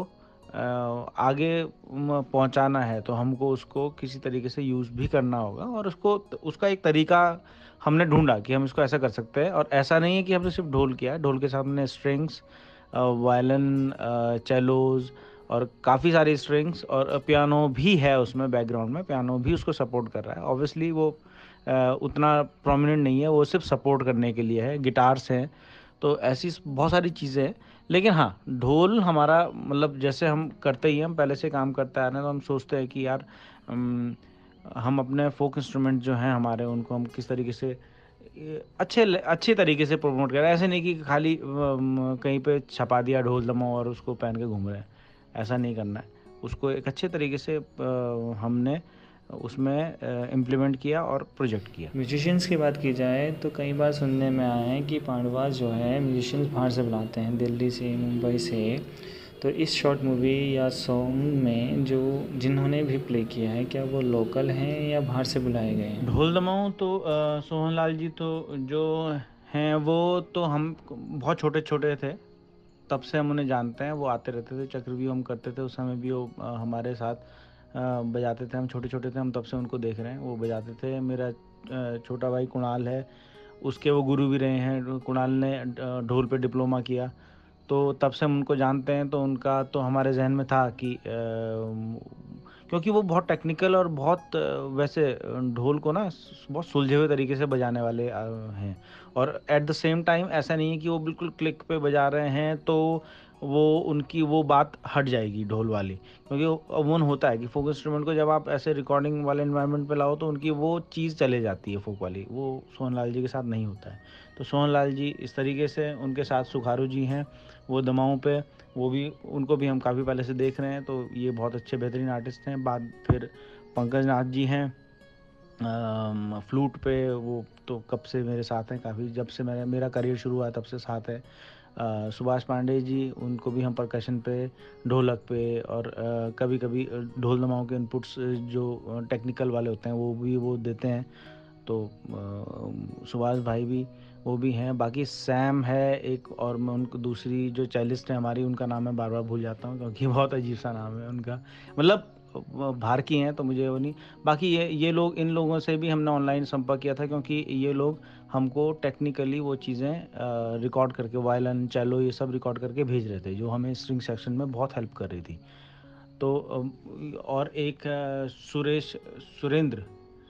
आगे पहुंचाना है, तो हमको उसको किसी तरीके से यूज़ भी करना होगा, और उसको उसका एक तरीका हमने ढूंढा कि हम इसको ऐसा कर सकते हैं। और ऐसा नहीं है कि हमने सिर्फ ढोल किया, ढोल के साथ हमने स्ट्रिंग्स, वायलिन, चेलोज, और काफ़ी सारी स्ट्रिंग्स, और पियानो भी है उसमें, बैकग्राउंड में पियानो भी उसको सपोर्ट कर रहा है। ऑब्वियसली वो uh, उतना प्रोमिनेंट नहीं है, वो सिर्फ सपोर्ट करने के लिए है। गिटार्स हैं, तो ऐसी बहुत सारी चीज़ें हैं। लेकिन हाँ, ढोल हमारा मतलब जैसे हम करते ही हैं, हम पहले से काम करते आ रहे हैं, तो हम सोचते हैं कि यार हम हम अपने फोक इंस्ट्रूमेंट जो हैं हमारे, उनको हम किस तरीके से अच्छे अच्छे तरीके से प्रमोट करें। ऐसे नहीं कि खाली कहीं पे छपा दिया ढोल दमो और उसको पहन के घूम रहे हैं, ऐसा नहीं करना है। उसको एक अच्छे तरीके से हमने उसमें इम्प्लीमेंट किया और प्रोजेक्ट किया। म्यूजिशियंस की बात की जाए तो कई बार सुनने में आया है कि पांडवास जो है म्यूजिशियंस बाहर से बुलाते हैं, दिल्ली से, मुंबई से। तो इस शॉर्ट मूवी या सॉन्ग में जो जिन्होंने भी प्ले किया है, क्या वो लोकल हैं या बाहर से बुलाए गए हैं? ढोल दमाऊँ तो आ, सोहन लाल जी तो जो हैं वो तो हम बहुत छोटे छोटे थे तब से हम उन्हें जानते हैं। वो आते रहते थे, चक्रव्यूह हम करते थे उस समय भी, वो आ, हमारे साथ आ, बजाते थे। हम छोटे छोटे थे, हम तब से उनको देख रहे हैं, वो बजाते थे। मेरा आ, छोटा भाई कुणाल है, उसके वो गुरु भी रहे हैं। कुणाल ने ढोल पे डिप्लोमा किया, तो तब से हम उनको जानते हैं। तो उनका तो हमारे जहन में था कि क्योंकि वो बहुत टेक्निकल और बहुत वैसे ढोल को ना बहुत सुलझे हुए तरीके से बजाने वाले हैं, और एट द सेम टाइम ऐसा नहीं है कि वो बिल्कुल क्लिक पे बजा रहे हैं तो वो उनकी वो बात हट जाएगी ढोल वाली। क्योंकि अमूमन होता है कि फोक इंस्ट्रूमेंट को जब आप ऐसे रिकॉर्डिंग वाले इन्वायरमेंट पे लाओ तो उनकी वो चीज़ चले जाती है फोक वाली, वो सोहन लाल जी के साथ नहीं होता है। तो सोहन लाल जी इस तरीके से, उनके साथ सुखारू जी हैं वो दमाऊं पे, वो भी, उनको भी हम काफ़ी पहले से देख रहे हैं, तो ये बहुत अच्छे बेहतरीन आर्टिस्ट हैं। बाद फिर पंकज नाथ जी हैं फ्लूट पे, वो तो कब से मेरे साथ हैं, काफ़ी जब से मेरा मेरा करियर शुरू हुआ तब से साथ है। सुभाष पांडे जी, उनको भी हम परकशन पे, ढोलक पे, और आ, कभी कभी ढोल दमाऊं के इनपुट्स जो टेक्निकल वाले होते हैं वो भी वो देते हैं। तो सुभाष भाई भी वो भी हैं। बाकी सैम है एक, और मैं उनको दूसरी जो चैलिस्ट है हमारी, उनका नाम मैं बार बार भूल जाता हूँ क्योंकि बहुत अजीब सा नाम है उनका, मतलब बाहर की हैं तो मुझे वो नहीं। बाकी ये ये लोग, इन लोगों से भी हमने ऑनलाइन संपर्क किया था, क्योंकि ये लोग हमको टेक्निकली वो चीज़ें रिकॉर्ड करके, वायलिन, चेलो, ये सब रिकॉर्ड करके भेज रहे थे, जो हमें स्ट्रिंग सेक्शन में बहुत हेल्प कर रही थी। तो और एक सुरेश सुरेंद्र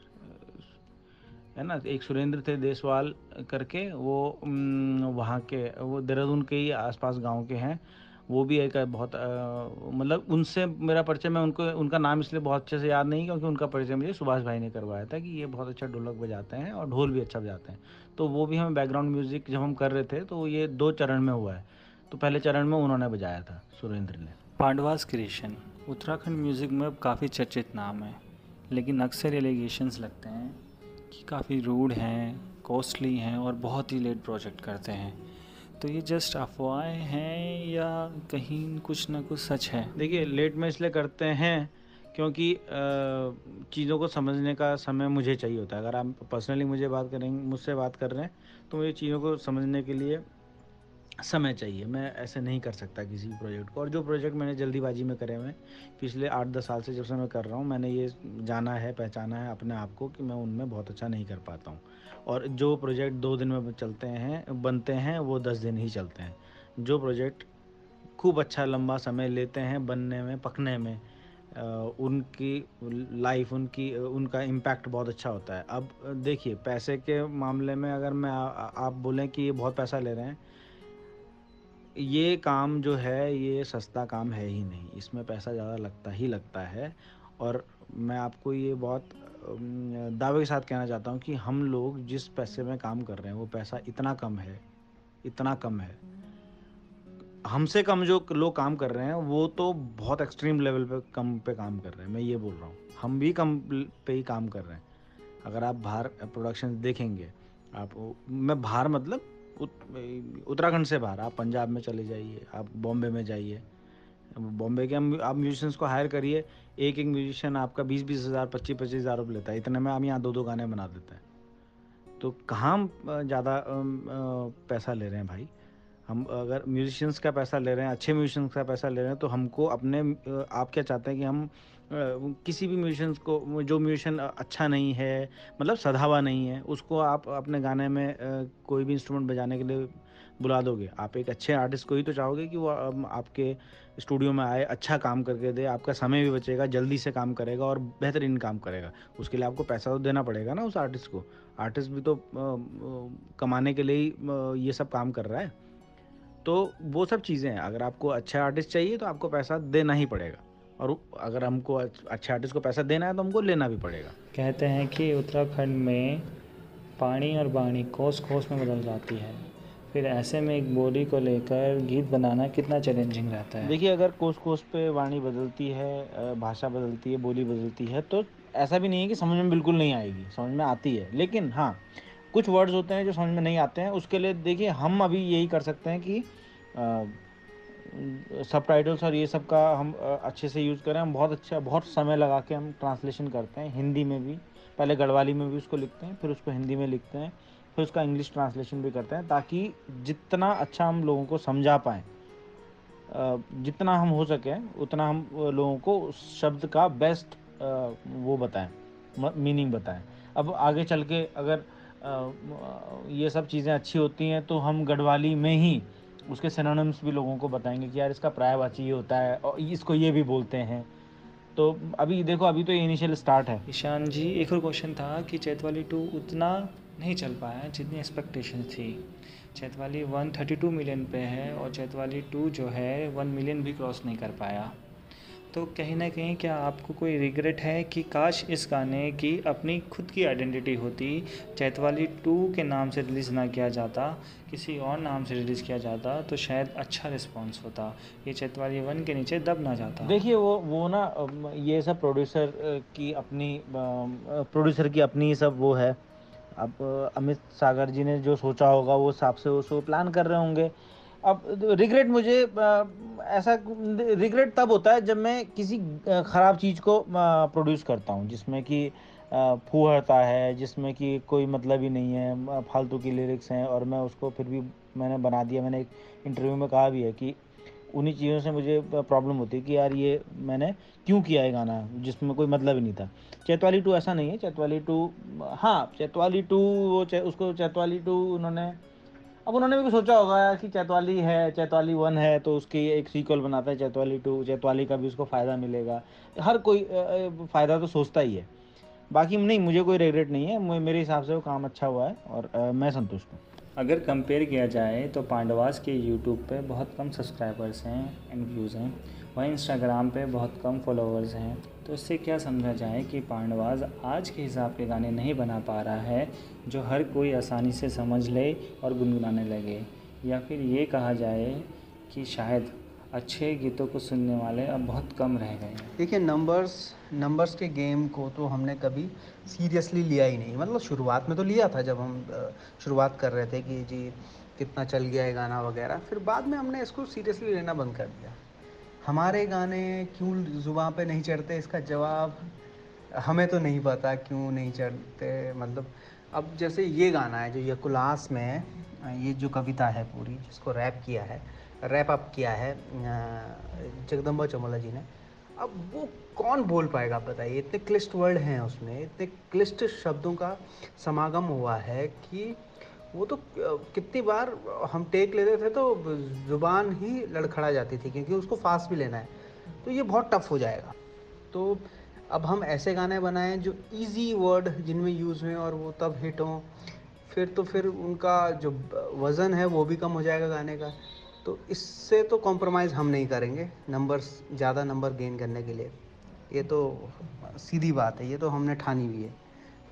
है ना, एक सुरेंद्र थे देसवाल करके, वो वहाँ के, वो देहरादून के ही आसपास गांव के हैं। वो भी एक बहुत मतलब उनसे मेरा परिचय, मैं उनको उनका नाम इसलिए बहुत अच्छे से याद नहीं, क्योंकि उनका परिचय मुझे सुभाष भाई ने करवाया था कि ये बहुत अच्छा ढोलक बजाते हैं और ढोल भी अच्छा बजाते हैं। तो वो भी हमें बैकग्राउंड म्यूज़िक जब हम कर रहे थे तो ये दो चरण में हुआ है। तो पहले चरण में उन्होंने बजाया था, सुरेंद्र ने। पांडवास क्रिएशन उत्तराखंड म्यूज़िक में अब काफ़ी चर्चित नाम है, लेकिन अक्सर एलिगेशंस लगते हैं कि काफ़ी रूड हैं, कॉस्टली हैं और बहुत ही लेट प्रोजेक्ट करते हैं। तो ये जस्ट अफवाहें हैं या कहीं कुछ ना कुछ सच है? देखिए, लेट में इसलिए करते हैं क्योंकि अ, चीज़ों को समझने का समय मुझे चाहिए होता है। अगर आप पर्सनली मुझे बात करेंगे मुझसे बात कर रहे हैं तो मुझे चीज़ों को समझने के लिए समय चाहिए। मैं ऐसे नहीं कर सकता किसी भी प्रोजेक्ट को। और जो प्रोजेक्ट मैंने जल्दीबाजी में करे हुए हैं पिछले आठ दस साल से जब से मैं कर रहा हूँ, मैंने ये जाना है, पहचाना है अपने आप को कि मैं उनमें बहुत अच्छा नहीं कर पाता हूँ। और जो प्रोजेक्ट दो दिन में चलते हैं बनते हैं वो दस दिन ही चलते हैं। जो प्रोजेक्ट खूब अच्छा लंबा समय लेते हैं बनने में, पकने में, अ, उनकी लाइफ उनकी उनका इम्पैक्ट बहुत अच्छा होता है। अब देखिए, पैसे के मामले में अगर मैं आ, आ, आप बोलें कि ये बहुत पैसा ले रहे हैं, ये काम जो है ये सस्ता काम है ही नहीं। इसमें पैसा ज़्यादा लगता ही लगता है। और मैं आपको ये बहुत अम, दावे के साथ कहना चाहता हूँ कि हम लोग जिस पैसे में काम कर रहे हैं वो पैसा इतना कम है, इतना कम है। हमसे कम जो लोग काम कर रहे हैं वो तो बहुत एक्सट्रीम लेवल पे कम पे काम कर रहे हैं। मैं ये बोल रहा हूँ, हम भी कम पे ही काम कर रहे हैं। अगर आप बाहर प्रोडक्शन देखेंगे, आप मैं बाहर मतलब उत- उत्तराखंड से बाहर आप पंजाब में चले जाइए, आप बॉम्बे में जाइए। बॉम्बे के हम आप म्यूजिशियंस को हायर करिए, एक एक म्यूजिशियन आपका बीस बीस हज़ार पच्चीस पच्चीस हज़ार रुपये लेता है। इतने में हम यहाँ दो दो गाने बना देते हैं। तो कहाँ हम ज़्यादा पैसा ले रहे हैं भाई? हम अगर म्यूजिशियंस का पैसा ले रहे हैं, अच्छे म्यूजिशियंस का पैसा ले रहे हैं, तो हमको अपने अ, आप क्या चाहते हैं कि हम अ, किसी भी म्यूजिशियंस को, जो म्यूजिशियन अच्छा नहीं है, मतलब सधावा नहीं है, उसको आप अपने गाने में अ, कोई भी इंस्ट्रूमेंट बजाने के लिए बुला दोगे? आप एक अच्छे आर्टिस्ट को ही तो चाहोगे कि वो अम, आपके स्टूडियो में आए, अच्छा काम करके दे, आपका समय भी बचेगा, जल्दी से काम करेगा और बेहतरीन काम करेगा। उसके लिए आपको पैसा तो देना पड़ेगा ना उस आर्टिस्ट को। आर्टिस्ट भी तो अ, अ, कमाने के लिए ही अ, ये सब काम कर रहा है। तो वो सब चीज़ें हैं। अगर आपको अच्छा आर्टिस्ट चाहिए तो आपको पैसा देना ही पड़ेगा, और अगर हमको अच्छ- अच्छे आर्टिस्ट को पैसा देना है तो हमको लेना भी पड़ेगा। कहते हैं कि उत्तराखंड में पानी और वाणी कोस कोस में बदल जाती है, फिर ऐसे में एक बोली को लेकर गीत बनाना कितना चैलेंजिंग रहता है? देखिए, अगर कोस कोस पे वाणी बदलती है, अ, भाषा बदलती है, बोली बदलती है, तो ऐसा भी नहीं है कि समझ में बिल्कुल नहीं आएगी, समझ में आती है। लेकिन हाँ, कुछ वर्ड्स होते हैं जो समझ में नहीं आते हैं। उसके लिए देखिए, हम अभी यही कर सकते हैं कि सबटाइटल्स और ये सब का हम अ, अच्छे से यूज़ करें। हम बहुत अच्छा, बहुत समय लगा के हम ट्रांसलेशन करते हैं हिंदी में भी। पहले गढ़वाली में भी उसको लिखते हैं, फिर उसको हिंदी में लिखते हैं, फिर उसका इंग्लिश ट्रांसलेशन भी करते हैं, ताकि जितना अच्छा हम लोगों को समझा पाएँ, अ, जितना हम हो सके उतना हम अ, लोगों को उस शब्द का बेस्ट वो बताएं, मीनिंग बताएं। अब आगे चल के अगर अ, म, ये सब चीज़ें अच्छी होती हैं तो हम गढ़वाली में ही उसके सिनोनिम्स भी लोगों को बताएंगे कि यार इसका पर्यायवाची ये होता है और इसको ये भी बोलते हैं। तो अभी देखो, अभी तो ये इनिशियल स्टार्ट है। ईशान जी, एक और क्वेश्चन था कि चैतवाली टू उतना नहीं चल पाया जितनी एक्सपेक्टेशन थी। चैतवाली एक सौ बत्तीस मिलियन पे है और चैतवाली टू जो है वन मिलियन भी क्रॉस नहीं कर पाया। तो कहीं ना कहीं क्या आपको कोई रिग्रेट है कि काश इस गाने की अपनी खुद की आइडेंटिटी होती, चैतवाली टू के नाम से रिलीज़ ना किया जाता, किसी और नाम से रिलीज़ किया जाता तो शायद अच्छा रिस्पांस होता, ये चैतवाली वन के नीचे दब ना जाता? देखिए, वो वो ना अम, ये सब प्रोड्यूसर की अपनी प्रोड्यूसर की अपनी सब वो है। अब अ, अमित सागर जी ने जो सोचा होगा वो हिसाब से वो शो प्लान कर रहे होंगे। अब रिग्रेट मुझे अ, ऐसा रिग्रेट तब होता है जब मैं किसी अ, खराब चीज़ को प्रोड्यूस करता हूँ, जिसमें कि अ, फूहड़ता है, जिसमें कि कोई मतलब ही नहीं है, अ, फालतू की लिरिक्स हैं, और मैं उसको फिर भी मैंने बना दिया। मैंने एक इंटरव्यू में कहा भी है कि उन्हीं चीज़ों से मुझे प्रॉब्लम होती है कि यार ये मैंने क्यों किया है गाना जिसमें कोई मतलब ही नहीं था। चैतवाली टू ऐसा नहीं है। चैतवाली टू, हाँ, चैतवाली टू वो चे, उसको चैतवाली टू उन्होंने, अब उन्होंने भी सोचा होगा यार कि चैतवाली है, चैतवाली वन है, तो उसकी एक सीक्वल बनाता है चैतवाली टू, चैतवाली का भी उसको फ़ायदा मिलेगा। हर कोई अ, अ, फ़ायदा तो सोचता ही है। बाकी नहीं, मुझे कोई रिग्रेट नहीं है। मु- मेरे हिसाब से वो काम अच्छा हुआ है और अ, मैं संतुष्ट हूँ। अगर कंपेयर किया जाए तो पांडवास के यूट्यूब पे बहुत कम सब्सक्राइबर्स हैं एंड व्यूज़ हैं, वहीं इंस्टाग्राम पे बहुत कम फॉलोअर्स हैं। तो इससे क्या समझा जाए कि पांडवास आज के हिसाब के गाने नहीं बना पा रहा है जो हर कोई आसानी से समझ ले और गुनगुनाने लगे, या फिर ये कहा जाए कि शायद अच्छे गीतों को सुनने वाले अब बहुत कम रह गए हैं। देखिए, नंबर्स नंबर्स के गेम को तो हमने कभी सीरियसली लिया ही नहीं। मतलब शुरुआत में तो लिया था, जब हम अ, शुरुआत कर रहे थे कि जी कितना चल गया है गाना वगैरह, फिर बाद में हमने इसको सीरियसली लेना बंद कर दिया। हमारे गाने क्यों ज़ुबान पे नहीं चढ़ते, इसका जवाब हमें तो नहीं पता क्यों नहीं चढ़ते। मतलब अब जैसे ये गाना है जो यकुलास में है, अ, ये जो कविता है पूरी जिसको रैप किया है, रैप अप किया है अ, जगदम्बा चमोला जी ने। अब वो कौन बोल पाएगा आप बताइए? इतने क्लिष्ट वर्ड हैं उसमें, इतने क्लिष्ट शब्दों का समागम हुआ है कि वो तो अ, कितनी बार हम टेक लेते थे तो ज़ुबान ही लड़खड़ा जाती थी, क्योंकि उसको फास्ट भी लेना है। तो ये बहुत टफ हो जाएगा। तो अब हम ऐसे गाने बनाएं जो इजी वर्ड जिनमें यूज़ हुए और वो तब हिट हों, फिर तो फिर उनका जो वज़न है वो भी कम हो जाएगा गाने का। तो इससे तो कॉम्प्रोमाइज़ हम नहीं करेंगे नंबर्स, ज़्यादा नंबर गेन करने के लिए। ये तो सीधी बात है, ये तो हमने ठानी भी है।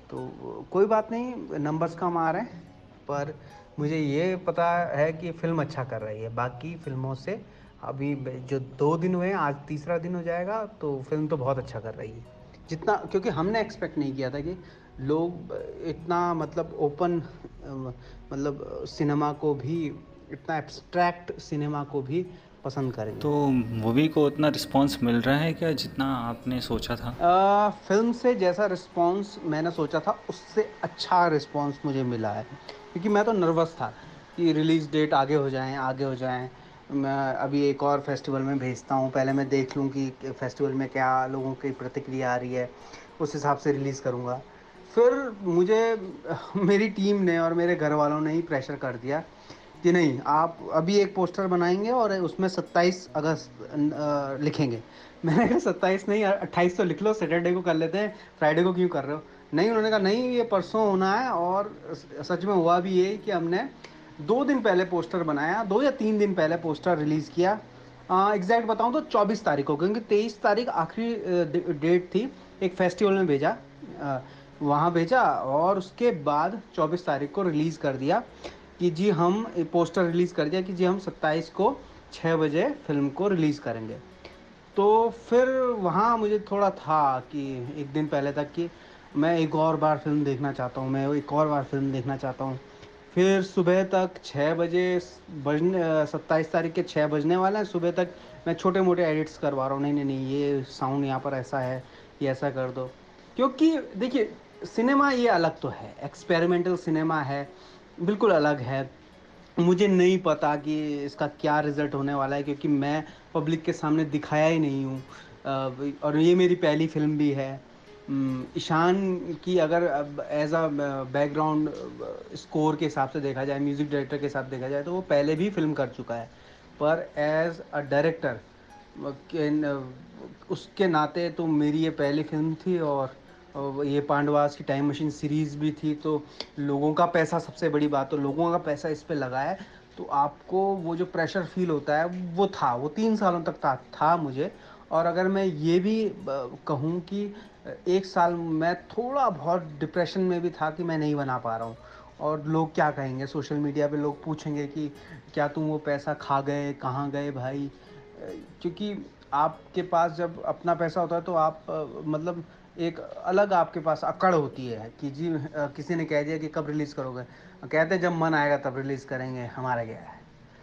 तो कोई बात नहीं, नंबर्स कम आ रहे हैं, पर मुझे ये पता है कि फ़िल्म अच्छा कर रही है। बाकी फ़िल्मों से अभी ब जो दो दिन हुए हैं, आज तीसरा दिन हो जाएगा, तो फ़िल्म तो बहुत अच्छा कर रही है। जितना, क्योंकि हमने एक्सपेक्ट नहीं किया था कि लोग इतना मतलब ओपन अ, मतलब सिनेमा को भी, इतना एब्स्ट्रैक्ट सिनेमा को भी पसंद करेंगे। तो मूवी को उतना रिस्पांस मिल रहा है क्या जितना आपने सोचा था? अ, फ़िल्म से जैसा रिस्पॉन्स मैंने सोचा था उससे अच्छा रिस्पॉन्स मुझे मिला है, क्योंकि मैं तो नर्वस था कि रिलीज़ डेट आगे हो जाएँ आगे हो जाएँ। मैं अभी एक और फेस्टिवल में भेजता हूँ, पहले मैं देख लूँ कि फेस्टिवल में क्या लोगों की प्रतिक्रिया आ रही है, उस हिसाब से रिलीज़ करूँगा। फिर मुझे मेरी टीम ने और मेरे घर वालों ने ही प्रेशर कर दिया कि नहीं, आप अभी एक पोस्टर बनाएंगे और उसमें सत्ताईस अगस्त अ, लिखेंगे। मैंने कहा सत्ताईस नहीं, अट्ठाईस तो लिख लो, सैटरडे को कर लेते हैं, फ्राइडे को क्यों कर रहे हो? नहीं, उन्होंने कहा नहीं, ये परसों होना है। और स- सच में हुआ भी ये कि हमने दो दिन पहले पोस्टर बनाया, दो या तीन दिन पहले पोस्टर रिलीज़ किया। एग्जैक्ट बताऊं तो चौबीस तारीख को, क्योंकि तेईस तारीख आखिरी डेट थी। एक फेस्टिवल में भेजा, अ, वहाँ भेजा, और उसके बाद चौबीस तारीख को रिलीज़ कर दिया कि जी हम पोस्टर रिलीज़ कर दिया कि जी हम सत्ताईस को छः बजे फिल्म को रिलीज़ करेंगे। तो फिर वहाँ मुझे थोड़ा था कि एक दिन पहले तक कि मैं एक और बार फ़िल्म देखना चाहता हूँ, मैं एक और बार फ़िल्म देखना चाहता हूँ। फिर सुबह तक छः बजे स बजने अ, सत्ताईस तारीख के छः बजने वाला है, सुबह तक मैं छोटे-मोटे एडिट्स करवा रहा हूँ, नहीं, नहीं, नहीं, ये साउंड यहाँ पर ऐसा है, ये ऐसा कर दो। क्योंकि देखिए, सिनेमा ये अलग तो है, एक्सपेरिमेंटल सिनेमा है, बिल्कुल अलग है। मुझे नहीं पता कि इसका क्या रिज़ल्ट होने वाला है, क्योंकि मैं पब्लिक के सामने दिखाया ही नहीं हूँ। अ, व और ये मेरी पहली फ़िल्म भी है। उम, ईशान की अगर अब एज़ अ ब बैकग्राउंड अ, स्कोर के हिसाब से देखा जाए, म्यूज़िक डायरेक्टर के हिसाब से देखा जाए, तो वो पहले भी फ़िल्म कर चुका है। पर एज़ अ डायरेक्टर व के न उसके नाते तो मेरी ये पहली फ़िल्म थी, और अ, वो ये पांडवास की टाइम मशीन सीरीज़ भी थी। तो लोगों का पैसा, सबसे बड़ी बात तो लोगों का पैसा इस पे लगा है, तो आपको वो जो प्रेशर फ़ील होता है वो था, वो तीन सालों तक था था मुझे। और अगर मैं ये भी ब कहूँ कि अ, एक साल मैं थोड़ा बहुत डिप्रेशन में भी था कि मैं नहीं बना पा रहा हूँ, और लोग क्या कहेंगे, सोशल मीडिया पे लोग पूछेंगे कि क्या तुम वो पैसा खा गए, कहाँ गए भाई? अ, क्योंकि आपके पास जब अपना पैसा होता है तो आप अ, मतलब एक अलग आपके पास अकड़ होती है कि जी अ, किसी ने कह दिया कि कब रिलीज़ करोगे? कहते हैं जब मन आएगा तब रिलीज़ करेंगे, हमारा क्या है।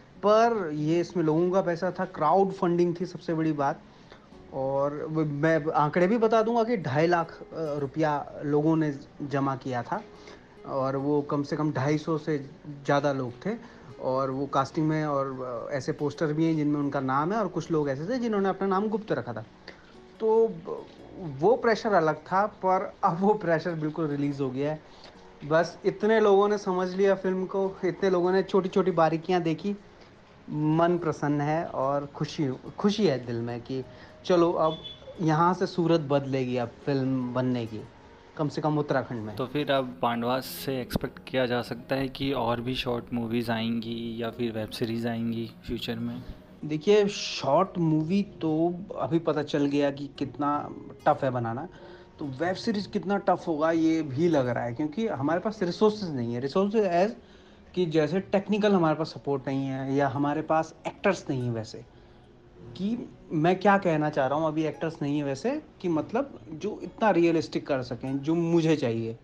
पर ये इसमें लोगों का पैसा था, क्राउड फंडिंग थी सबसे बड़ी बात। और व मैं आंकड़े भी बता दूँगा कि ढाई लाख अ, रुपया लोगों ने जमा किया था, और वो कम से कम ढाई सौ से ज़्यादा लोग थे। और वो कास्टिंग में, और अ, ऐसे पोस्टर भी हैं जिनमें उनका नाम है, और कुछ लोग ऐसे थे जिन्होंने अपना नाम गुप्त रखा था। तो ब वो प्रेशर अलग था, पर अब वो प्रेशर बिल्कुल रिलीज़ हो गया है। बस इतने लोगों ने समझ लिया फ़िल्म को, इतने लोगों ने छोटी-छोटी बारीकियाँ देखी, मन प्रसन्न है, और खुशी खुशी है दिल में कि चलो अब यहाँ से सूरत बदलेगी अब फ़िल्म बनने की, कम से कम उत्तराखंड में। तो फिर अब पांडवास से एक्सपेक्ट किया जा सकता है कि और भी शॉर्ट मूवीज़ आएंगी या फिर वेब सीरीज़ आएंगी फ्यूचर में? देखिए, शॉर्ट मूवी तो अभी पता चल गया कि कितना टफ़ है बनाना, तो वेब सीरीज़ कितना टफ़ होगा ये भी लग रहा है, क्योंकि हमारे पास रिसोर्सेज़ नहीं है। रिसोर्सेज़ एज़ कि जैसे टेक्निकल हमारे पास सपोर्ट नहीं है, या हमारे पास एक्टर्स नहीं हैं वैसे। कि मैं क्या कहना चाह रहा हूँ, अभी एक्टर्स नहीं है वैसे, कि मतलब जो इतना रियलिस्टिक कर सकें जो मुझे चाहिए।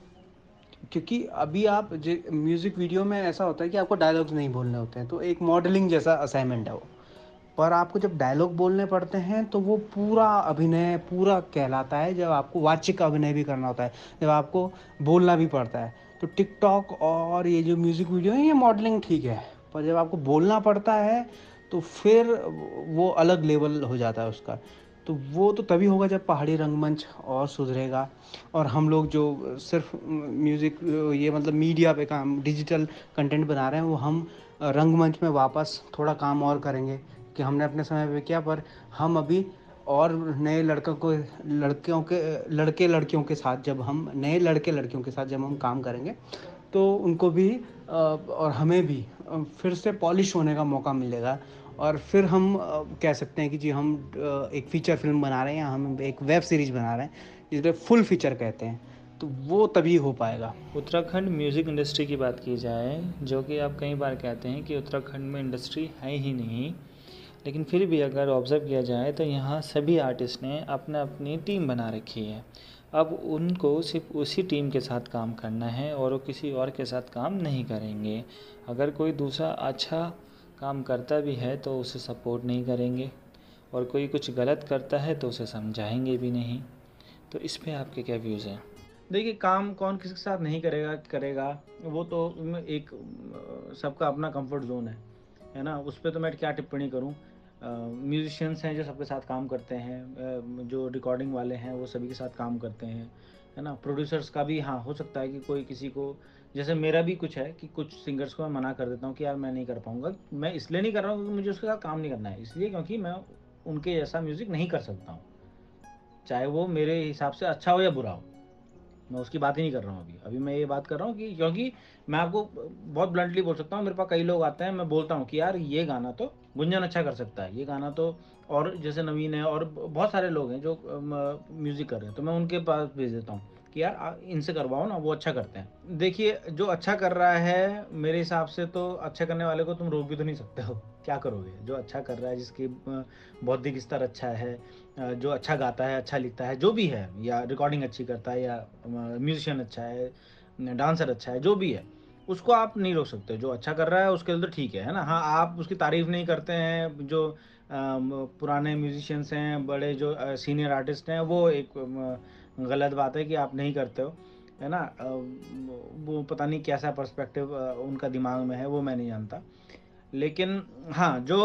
क्योंकि अभी आप म्यूज़िक वीडियो में ऐसा होता है कि आपको डायलॉग्स नहीं बोलने होते हैं, तो एक मॉडलिंग जैसा असाइनमेंट है वो। पर आपको जब डायलॉग बोलने पड़ते हैं तो वो पूरा अभिनय पूरा कहलाता है, जब आपको वाचिक अभिनय भी करना होता है, जब आपको बोलना भी पड़ता है। तो टिकटॉक और ये जो म्यूज़िक वीडियो है ये मॉडलिंग ठीक है, पर जब आपको बोलना पड़ता है तो फिर वो अलग लेवल हो जाता है उसका। तो वो तो तभी होगा जब पहाड़ी रंगमंच और सुधरेगा, और हम लोग जो सिर्फ म्यूज़िक ये मतलब मीडिया पे काम डिजिटल कंटेंट बना रहे हैं वो हम रंगमंच में वापस थोड़ा काम और करेंगे कि हमने अपने समय पे किया। पर हम अभी और नए लड़कों को लड़कियों के लड़के लड़कियों के साथ जब हम नए लड़के लड़कियों के साथ जब हम काम करेंगे तो उनको भी अ, और हमें भी अ, फिर से पॉलिश होने का मौका मिलेगा। और फिर हम अ, कह सकते हैं कि जी हम अ, एक फ़ीचर फिल्म बना रहे हैं या हम एक वेब सीरीज़ बना रहे हैं जिसे फुल फीचर कहते हैं। तो वो तभी हो पाएगा। उत्तराखंड म्यूज़िक इंडस्ट्री की बात की जाए, जो कि आप कई बार कहते हैं कि उत्तराखंड में इंडस्ट्री है ही नहीं, लेकिन फिर भी अगर ऑब्ज़र्व किया जाए तो यहाँ सभी आर्टिस्ट ने अपना अपनी टीम बना रखी है। अब उनको सिर्फ उसी टीम के साथ काम करना है और वो किसी और के साथ काम नहीं करेंगे। अगर कोई दूसरा अच्छा काम करता भी है तो उसे सपोर्ट नहीं करेंगे, और कोई कुछ गलत करता है तो उसे समझाएंगे भी नहीं। तो इस पे आपके क्या व्यूज़ हैं? देखिए, काम कौन किसी के साथ नहीं करेगा करेगा वो तो एक अ, सबका अपना कंफर्ट जोन है है ना। उस पर तो मैं क्या टिप्पणी करूं। म्यूजिशियंस हैं जो सबके साथ काम करते हैं, अ, जो रिकॉर्डिंग वाले हैं वो सभी के साथ काम करते हैं, है ना। प्रोड्यूसर्स का भी हाँ हो सकता है कि कोई किसी को, जैसे मेरा भी कुछ है कि कुछ सिंगर्स को मैं मना कर देता हूँ कि यार मैं नहीं कर पाऊँगा। मैं इसलिए नहीं कर रहा हूँ क्योंकि मुझे उसके साथ काम नहीं करना है, इसलिए क्योंकि मैं उनके जैसा म्यूज़िक नहीं कर सकता हूँ, चाहे वो मेरे हिसाब से अच्छा हो या बुरा हो। मैं उसकी बात ही नहीं कर रहा हूँ अभी अभी मैं ये बात कर रहा हूँ कि क्योंकि मैं आपको बहुत ब्लंटली बोल सकता हूँ, मेरे पास कई लोग आते हैं, मैं बोलता हूँ कि यार ये गाना तो गुंजन अच्छा कर सकता है, ये गाना तो, और जैसे नवीन है और बहुत सारे लोग हैं जो म्यूज़िक कर रहे हैं, तो मैं उनके पास भेज देता हूँ कि यार आ, इनसे करवाओ ना, वो अच्छा करते हैं। देखिए, जो अच्छा कर रहा है मेरे हिसाब से तो अच्छा करने वाले को तुम रोक भी तो नहीं सकते हो, क्या करोगे। जो अच्छा कर रहा है, जिसकी अ, बौद्धिक स्तर अच्छा है, अ, जो अच्छा गाता है, अच्छा लिखता है, जो भी है, या रिकॉर्डिंग अच्छी करता है, या म्यूजिशियन अच्छा है, डांसर अच्छा है, जो भी है, उसको आप नहीं रोक सकते। जो अच्छा कर रहा है उसके लिए तो ठीक है है ना। हाँ, आप उसकी तारीफ नहीं करते हैं, जो अम, पुराने म्यूजिशियंस हैं, बड़े जो सीनियर आर्टिस्ट हैं, वो एक अम, गलत बात है कि आप नहीं करते हो, है ना। अ, वो पता नहीं कैसा पर्सपेक्टिव उनका दिमाग में है, वो मैं नहीं जानता। लेकिन हाँ, जो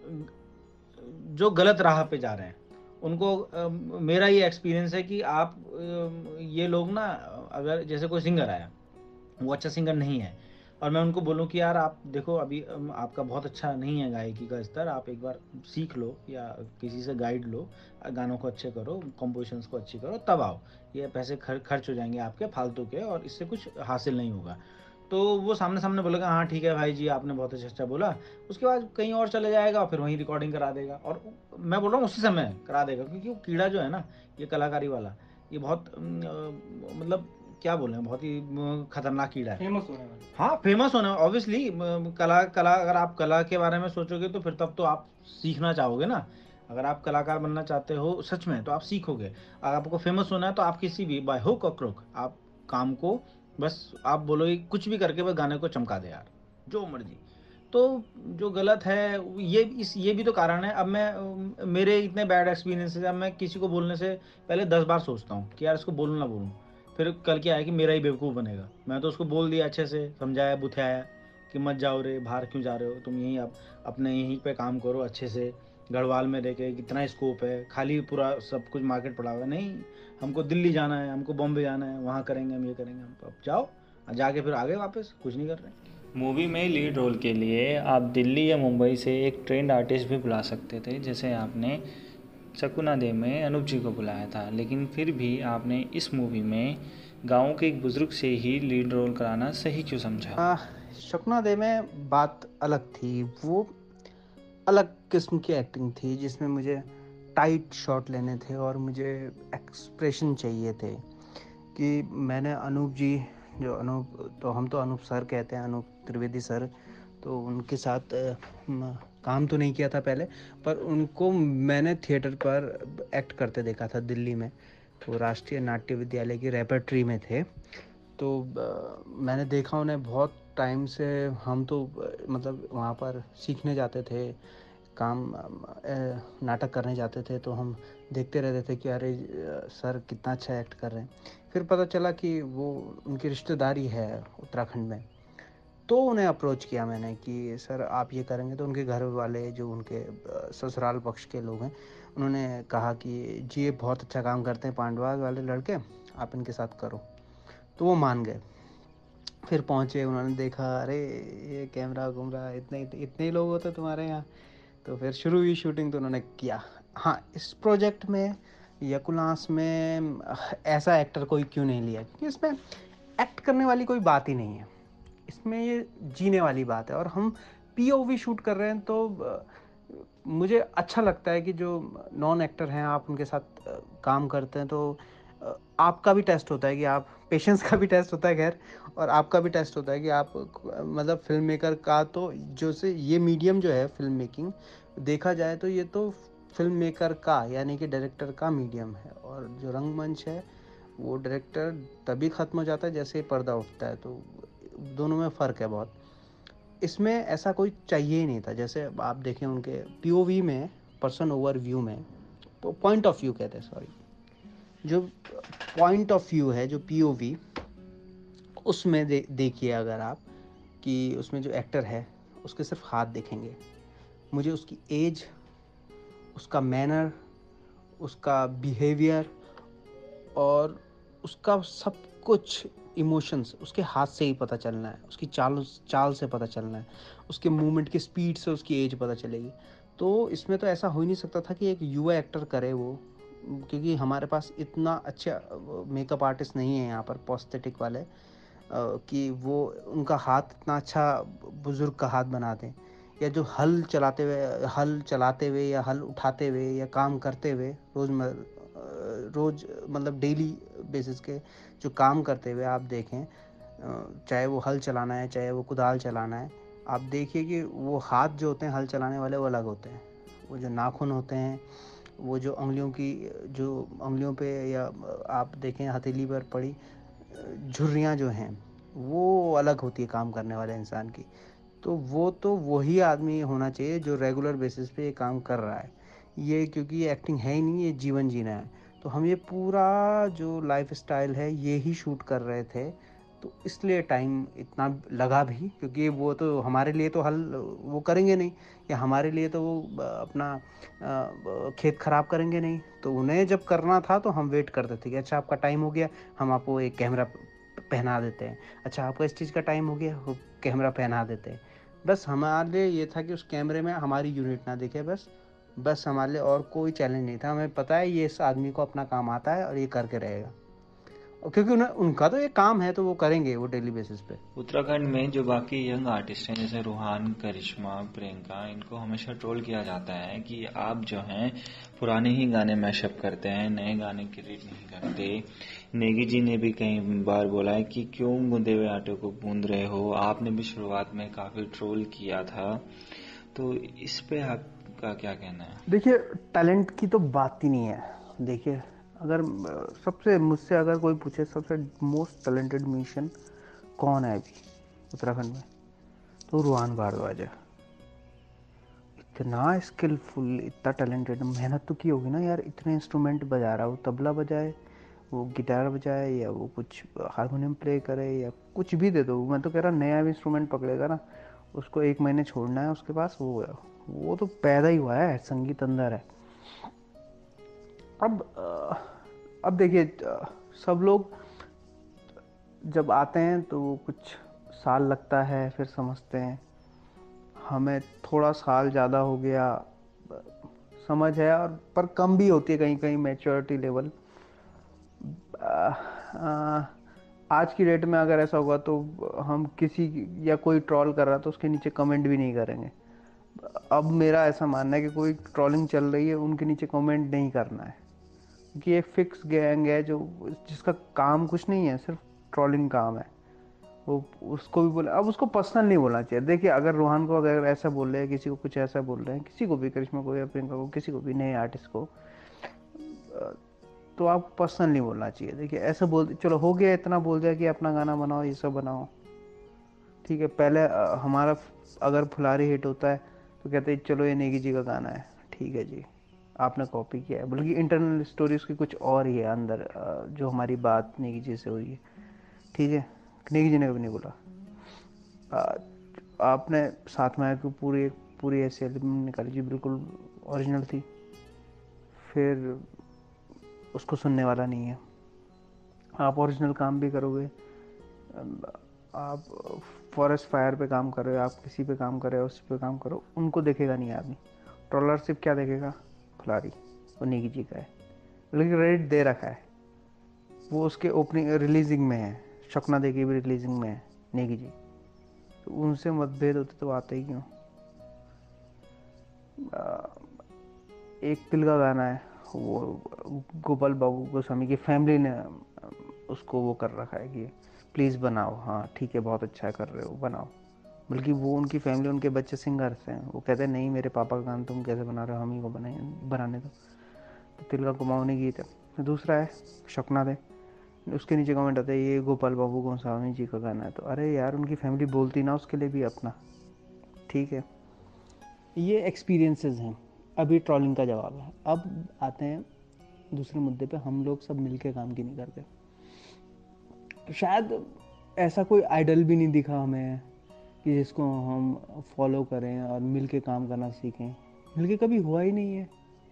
जो गलत राह पे जा रहे हैं उनको, अ, मेरा ये एक्सपीरियंस है कि आप अ, ये लोग ना, अगर जैसे कोई सिंगर आया, वो अच्छा सिंगर नहीं है, और मैं उनको बोलूँ कि यार आप देखो अभी अम, आपका बहुत अच्छा नहीं है गायकी का स्तर, आप एक बार सीख लो या किसी से गाइड लो, अ, गानों को अच्छे करो, कंपोजिशंस को अच्छी करो, तब आओ। ये पैसे खर, खर्च हो जाएंगे आपके फालतू के, और इससे कुछ हासिल नहीं होगा। तो वो सामने सामने बोलेगा हाँ ठीक है भाई जी, आपने बहुत अच्छा अच्छा बोला। उसके बाद कहीं और चले जाएगा, फिर वहीं रिकॉर्डिंग करा देगा, और मैं बोल रहा हूँ उसी समय करा देगा, क्योंकि वो कीड़ा जो है ना, ये कलाकारी वाला, ये बहुत अम, अ, मतलब क्या बोले, बहुत ही अ, खतरनाक कीड़ा है। फेमस होने वाली। हाँ, फेमस होना ऑब्वियसली। कला कला अगर आप कला के बारे में सोचोगे तो फिर तब तो आप सीखना चाहोगे ना। अगर आप कलाकार बनना चाहते हो सच में, तो आप सीखोगे। अगर आपको फेमस होना है तो आप किसी भी बाय हुक और क्रुक आप काम को, बस आप बोलो कि कुछ भी करके बस गाने को चमका दे यार, जो मर्जी। तो जो गलत है ये इस ये भी तो कारण है। अब मैं अ, मेरे इतने बैड एक्सपीरियंस है, अब मैं किसी को बोलने से पहले दस बार सोचता हूँ कि यार इसको बोलूँ ना बोलूँ। फिर कल क्या है कि मेरा ही बेवकूफ़ बनेगा। मैं तो उसको बोल दिया, अच्छे से समझाया बुझाया कि मत जाओ रे, बाहर क्यों जा रहे हो तुम, यहीं आप अपने यहीं पे काम करो अच्छे से, गढ़वाल में रह के कितना स्कोप है, खाली पूरा सब कुछ मार्केट पड़ा हुआ है। नहीं, हमको दिल्ली जाना है, हमको बॉम्बे जाना है, वहाँ करेंगे हम, ये करेंगे हम। अब जाओ, जाके फिर आगे वापस कुछ नहीं कर रहे हैं। मूवी में लीड रोल के लिए आप दिल्ली या मुंबई से एक ट्रेंड आर्टिस्ट भी बुला सकते थे, जैसे आपने शकुना दे में अनूप जी को बुलाया था, लेकिन फिर भी आपने इस मूवी में गाँव के एक बुज़ुर्ग से ही लीड रोल कराना सही क्यों समझा? आ, शकुना दे में बात अलग थी, वो अलग किस्म की एक्टिंग थी जिसमें मुझे टाइट शॉट लेने थे और मुझे एक्सप्रेशन चाहिए थे। कि मैंने अनूप जी, जो अनूप, तो हम तो अनूप सर कहते हैं, अनूप त्रिवेदी सर, तो उनके साथ अ, म- काम तो नहीं किया था पहले, पर उनको मैंने थिएटर पर एक्ट करते देखा था दिल्ली में। वो राष्ट्रीय नाट्य विद्यालय की रेपर्टरी में थे। तो अ, मैंने देखा उन्हें बहुत टाइम से। हम तो अ, मतलब वहाँ पर सीखने जाते थे, काम अ, नाटक करने जाते थे, तो हम देखते रहते थे कि अरे अ, सर कितना अच्छा एक्ट कर रहे हैं। फिर पता चला कि वो उनकी रिश्तेदारी है उत्तराखंड में। तो उन्हें अप्रोच किया मैंने कि सर आप ये करेंगे, तो उनके घर वाले जो उनके अ, ससुराल पक्ष के लोग हैं, उन्होंने कहा कि जी ये बहुत अच्छा काम करते हैं पांडवा वाले लड़के, आप इनके साथ करो। तो वो मान गए। फिर पहुंचे, उन्होंने देखा, अरे ये कैमरा घूम रहा है, इतने इतने ही लोग होते तुम्हारे यहाँ। तो फिर शुरू हुई शूटिंग, तो उन्होंने किया। हाँ, इस प्रोजेक्ट में यकुलांस में ऐसा एक्टर कोई क्यों नहीं लिया, क्योंकि इसमें एक्ट करने वाली कोई बात ही नहीं है। इसमें ये जीने वाली बात है, और हम पीओवी शूट कर रहे हैं। तो अ, मुझे अच्छा लगता है कि जो नॉन एक्टर हैं, आप उनके साथ अ, काम करते हैं, तो अ, आपका भी टेस्ट होता है कि आप पेशेंस का भी टेस्ट होता है खैर, और आपका भी टेस्ट होता है कि आप अ, मतलब फिल्म मेकर का, तो जो से ये मीडियम जो है फिल्म मेकिंग, देखा जाए तो ये तो फिल्म मेकर का यानी कि डायरेक्टर का मीडियम है, और जो रंगमंच है वो डायरेक्टर तभी ख़त्म हो जाता है जैसे ही पर्दा उठता है। तो दोनों में फ़र्क है बहुत। इसमें ऐसा कोई चाहिए ही नहीं था। जैसे आप देखें उनके पीओवी में, पर्सन ओवर व्यू में, तो पॉइंट ऑफ व्यू कहते हैं, सॉरी, जो पॉइंट ऑफ व्यू है, जो पीओवी, उसमें दे, देखिए अगर आप, कि उसमें जो एक्टर है उसके सिर्फ हाथ दिखेंगे। मुझे उसकी एज, उसका मैनर, उसका बिहेवियर और उसका सब कुछ इमोशंस उसके हाथ से ही पता चलना है, उसकी चाल चाल से पता चलना है, उसके मूवमेंट की स्पीड से उसकी एज पता चलेगी। तो इसमें तो ऐसा हो ही नहीं सकता था कि एक युवा एक्टर करे वो, क्योंकि हमारे पास इतना अच्छा मेकअप आर्टिस्ट नहीं है यहाँ पर, प्रोस्थेटिक वाले, अ, कि वो उनका हाथ इतना अच्छा बुजुर्ग का हाथ बना दें, या जो हल चलाते हुए हल चलाते हुए या हल उठाते हुए या काम करते हुए रोज़मर्रा रोज़ मतलब डेली बेसिस के जो काम करते हुए आप देखें, चाहे वो हल चलाना है, चाहे वो कुदाल चलाना है, आप देखिए कि वो हाथ जो होते हैं हल चलाने वाले वो अलग होते हैं। वो जो नाखून होते हैं, वो जो उंगलियों की जो उंगलियों पे, या आप देखें हथेली पर पड़ी झुर्रियाँ जो हैं, वो अलग होती है काम करने वाले इंसान की। तो वो तो वही आदमी होना चाहिए जो रेगुलर बेसिस पे ये काम कर रहा है। ये क्योंकि ये एक्टिंग है ही नहीं, ये जीवन जीना है। तो हम ये पूरा जो लाइफ स्टाइल है ये ही शूट कर रहे थे, तो इसलिए टाइम इतना लगा भी, क्योंकि वो तो हमारे लिए तो हल वो करेंगे नहीं, या हमारे लिए तो वो अ, अपना अ, खेत खराब करेंगे नहीं। तो उन्हें जब करना था तो हम वेट करते थे कि अच्छा आपका टाइम हो गया, हम आपको एक कैमरा पहना देते हैं। अच्छा आपका इस चीज़ का टाइम हो गया, वो कैमरा पहना देते हैं। बस हमारे लिए ये था कि उस कैमरे में हमारी यूनिट ना दिखे, बस बस हमारे लिए और कोई चैलेंज नहीं था। हमें पता है ये इस आदमी को अपना काम आता है और ये करके रहेगा, और क्योंकि उन्हें उनका तो ये काम है तो वो करेंगे वो डेली बेसिस पे। उत्तराखंड में जो बाकी यंग आर्टिस्ट हैं जैसे रूहान, करिश्मा, प्रियंका, इनको हमेशा ट्रोल किया जाता है कि आप जो हैं पुराने ही गाने मैशअप करते हैं, नए गाने की रीड नहीं करते। नेगी जी ने भी कई बार बोला है कि क्यों गूंदे हुए आटे को गूंद रहे हो। आपने भी शुरुआत में काफ़ी ट्रोल किया था, तो इस पे आपका क्या कहना है? देखिए, टैलेंट की तो बात ही नहीं है। देखिए, अगर अ, सबसे मुझसे अगर कोई पूछे सबसे मोस्ट टैलेंटेड म्यूजिशियन कौन है अभी उत्तराखंड में, तो रूहान भारद्वाज है। इतना स्किलफुल, इतना टैलेंटेड, मेहनत तो की होगी ना यार, इतने इंस्ट्रूमेंट बजा रहा है, वो तबला बजाए, वो गिटार बजाए, या वो कुछ हारमोनियम प्ले करे, या कुछ भी दे दो। मैं तो कह रहा नया भी इंस्ट्रूमेंट पकड़ेगा ना, उसको एक महीने छोड़ना है उसके पास, वो वो तो पैदा ही हुआ है, संगीत अंदर है। अब अ, अब देखिए, अ, सब लोग जब आते हैं तो कुछ साल लगता है फिर समझते हैं। हमें थोड़ा साल ज़्यादा हो गया, समझ है, और पर कम भी होती है कहीं कहीं मैच्योरिटी लेवल। आज की डेट में अगर ऐसा होगा तो हम किसी, या कोई ट्रॉल कर रहा तो उसके नीचे कमेंट भी नहीं करेंगे। अब मेरा ऐसा मानना है कि कोई ट्रॉलिंग चल रही है उनके नीचे कमेंट नहीं करना है, क्योंकि एक फिक्स गैंग है जो जिसका काम कुछ नहीं है, सिर्फ ट्रॉलिंग काम है। वो उसको भी बोला, अब उसको पर्सनल नहीं बोलना चाहिए। देखिए अगर रोहन को अगर ऐसा बोल रहे हैं, किसी को कुछ ऐसा बोल रहे हैं, किसी को भी, करिश्मा को या प्रियंका को, किसी को भी, नए आर्टिस्ट को, तो आपको पर्सनल नहीं बोलना चाहिए। देखिए ऐसा बोल, चलो हो गया, इतना बोल दिया कि अपना गाना बनाओ, ये सब बनाओ, ठीक है। पहले अ, हमारा अगर फुलारी हिट होता है तो कहते हैं चलो ये नेगी जी का गाना है, ठीक है जी, आपने कॉपी किया है, बल्कि इंटरनल स्टोरी उसकी कुछ और ही है अंदर, अ, जो हमारी बात नेगी जी से हुई है, ठीक है। नेगी जी ने कभी नहीं बोला अ, आपने साथ में आके पूरी पूरी ऐसी एल्बम निकाली जी, बिल्कुल ओरिजिनल थी, फिर उसको सुनने वाला नहीं है। आप ओरिजिनल काम भी करोगे, आप फॉरेस्ट फायर पे काम कर रहे हो, आप किसी पे काम कर रहे हो, उस पे काम करो, उनको देखेगा नहीं आदमी। ट्रोलर सिर्फ क्या देखेगा, फुलारी, वो नेगी जी का है, लेकिन रेट दे रखा है, वो उसके ओपनिंग रिलीजिंग में है, शकुना दे की भी रिलीजिंग में है नेगी जी, तो उनसे मतभेद होते तो आते ही क्यों। एक तिल का गाना है, वो गोपाल बाबू गोस्वामी की फैमिली ने उसको वो कर रखा है कि प्लीज़ बनाओ, हाँ ठीक है बहुत अच्छा कर रहे हो बनाओ, बल्कि वो उनकी फैमिली, उनके बच्चे सिंगर्स हैं, वो कहते हैं नहीं मेरे पापा का गाना तुम कैसे बना रहे हो, हम ही को बनाए बनाने दो। तो तिल का कुमाऊनी गीत है। दूसरा है शकुना दे, उसके नीचे कमेंट आता है ये गोपाल बाबू गोस्वामी जी का गाना है, तो अरे यार उनकी फैमिली बोलती ना उसके लिए भी अपना, ठीक है। ये एक्सपीरियंसेस हैं। अभी ट्रोलिंग का जवाब है। अब आते हैं दूसरे मुद्दे पे, हम लोग सब मिलके काम क्यों नहीं करते। तो शायद ऐसा कोई आइडल भी नहीं दिखा हमें कि जिसको हम फॉलो करें और मिलके काम करना सीखें, मिलके कभी हुआ ही नहीं है।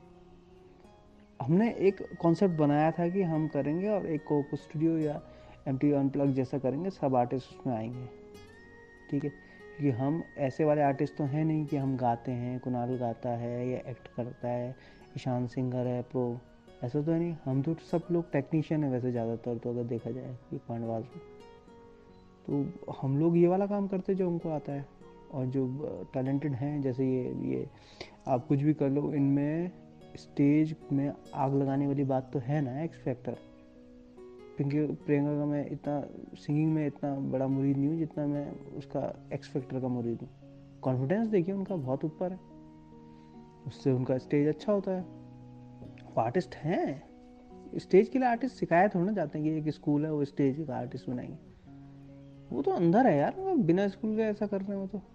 हमने एक कॉन्सेप्ट बनाया था कि हम करेंगे और एक कोको स्टूडियो या एम टी अनप्लग जैसा करेंगे, सब आर्टिस्ट उसमें आएंगे, ठीक है। क्योंकि हम ऐसे वाले आर्टिस्ट तो हैं नहीं कि हम गाते हैं, कुणाल गाता है या एक्ट करता है, ईशान सिंगर है प्रो, ऐसा तो है नहीं। हम तो सब लोग टेक्नीशियन है वैसे ज़्यादातर, तो अगर देखा जाए कि पांडवास में, तो हम लोग ये वाला काम करते जो उनको आता है। और जो टैलेंटेड हैं, जैसे ये ये आप कुछ भी कर लो, इनमें स्टेज में आग लगाने वाली बात तो है ना, एक्स फैक्टर। प्रियंका का मैं इतना सिंगिंग में इतना बड़ा मुरीद नहीं हूँ जितना मैं उसका एक्स फैक्टर का मुरीद हूँ। कॉन्फिडेंस देखिए उनका बहुत ऊपर है, उससे उनका स्टेज अच्छा होता है। वो आर्टिस्ट हैं, स्टेज के लिए आर्टिस्ट सिखाया थोड़ा ना जाते हैं कि एक स्कूल है वो स्टेज का आर्टिस्ट बनाएंगे, वो तो अंदर है यार, बिना स्कूल के ऐसा कर रहे हैं वो तो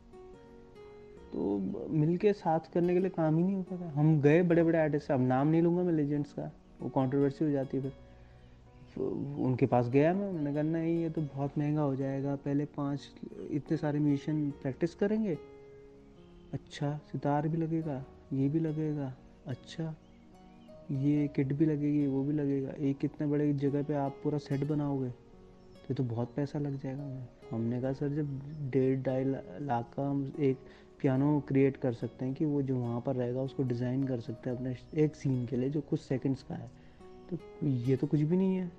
तो मिलके साथ करने के लिए काम ही नहीं होता था। हम गए बड़े बड़े आर्टिस्ट, अब नाम नहीं लूँगा मैं लेजेंड्स का, वो कंट्रोवर्सी हो जाती है। फिर उनके पास गया मैं, मैंने कहा नहीं ये तो बहुत महंगा हो जाएगा, पहले पांच इतने सारे म्यूजिशियन प्रैक्टिस करेंगे, अच्छा सितार भी लगेगा, ये भी लगेगा, अच्छा ये किट भी लगेगी, वो भी लगेगा, एक इतने बड़े जगह पे आप पूरा सेट बनाओगे तो ये तो बहुत पैसा लग जाएगा। मैं हमने कहा सर जब डेढ़ ढाई लाख का हम एक पियानो क्रिएट कर सकते हैं कि वो जो वहाँ पर रहेगा उसको डिज़ाइन कर सकते हैं अपने एक सीन के लिए जो कुछ सेकंड्स का है, तो ये तो कुछ भी नहीं है।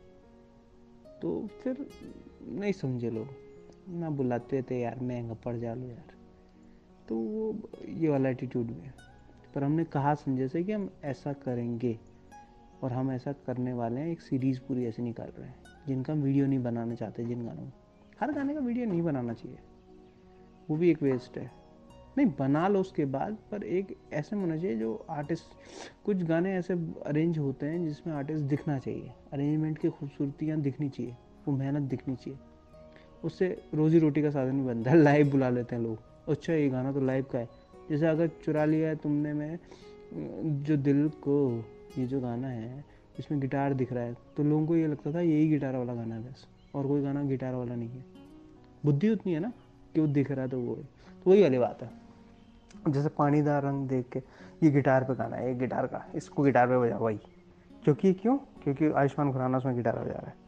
तो फिर नहीं समझे लोग ना, बुलाते थे यार महंगा पड़ जा लो यार, तो वो ये वाला एटीट्यूड में। पर हमने कहा संजय से कि हम ऐसा करेंगे और हम ऐसा करने वाले हैं, एक सीरीज़ पूरी ऐसे निकाल रहे हैं जिनका हम वीडियो नहीं बनाना चाहते, जिन गानों में हर गाने का वीडियो नहीं बनाना चाहिए, वो भी एक वेस्ट है। नहीं बना लो उसके बाद, पर एक ऐसे होना चाहिए जो आर्टिस्ट, कुछ गाने ऐसे अरेंज होते हैं जिसमें आर्टिस्ट दिखना चाहिए, अरेंजमेंट की खूबसूरतियाँ दिखनी चाहिए, वो मेहनत दिखनी चाहिए, उससे रोजी रोटी का साधन भी बनता है। लाइव बुला लेते हैं लोग, अच्छा ये गाना तो लाइव का है, जैसे अगर चुरा लिया है तुमने में जो दिल को, ये जो गाना है इसमें गिटार दिख रहा है, तो लोगों को ये लगता था यही गिटार वाला गाना है बस, और कोई गाना गिटार वाला नहीं है। बुद्धि उतनी है ना कि वो दिख रहा है तो वो है, तो वही वाली बात है। जैसे पानीदार रंग देख के ये गिटार पे गाना है, ये गिटार का, इसको गिटार पे बजा भाई, क्योंकि क्यों क्योंकि आयुष्मान खुराना उसमें गिटार बजा रहा है।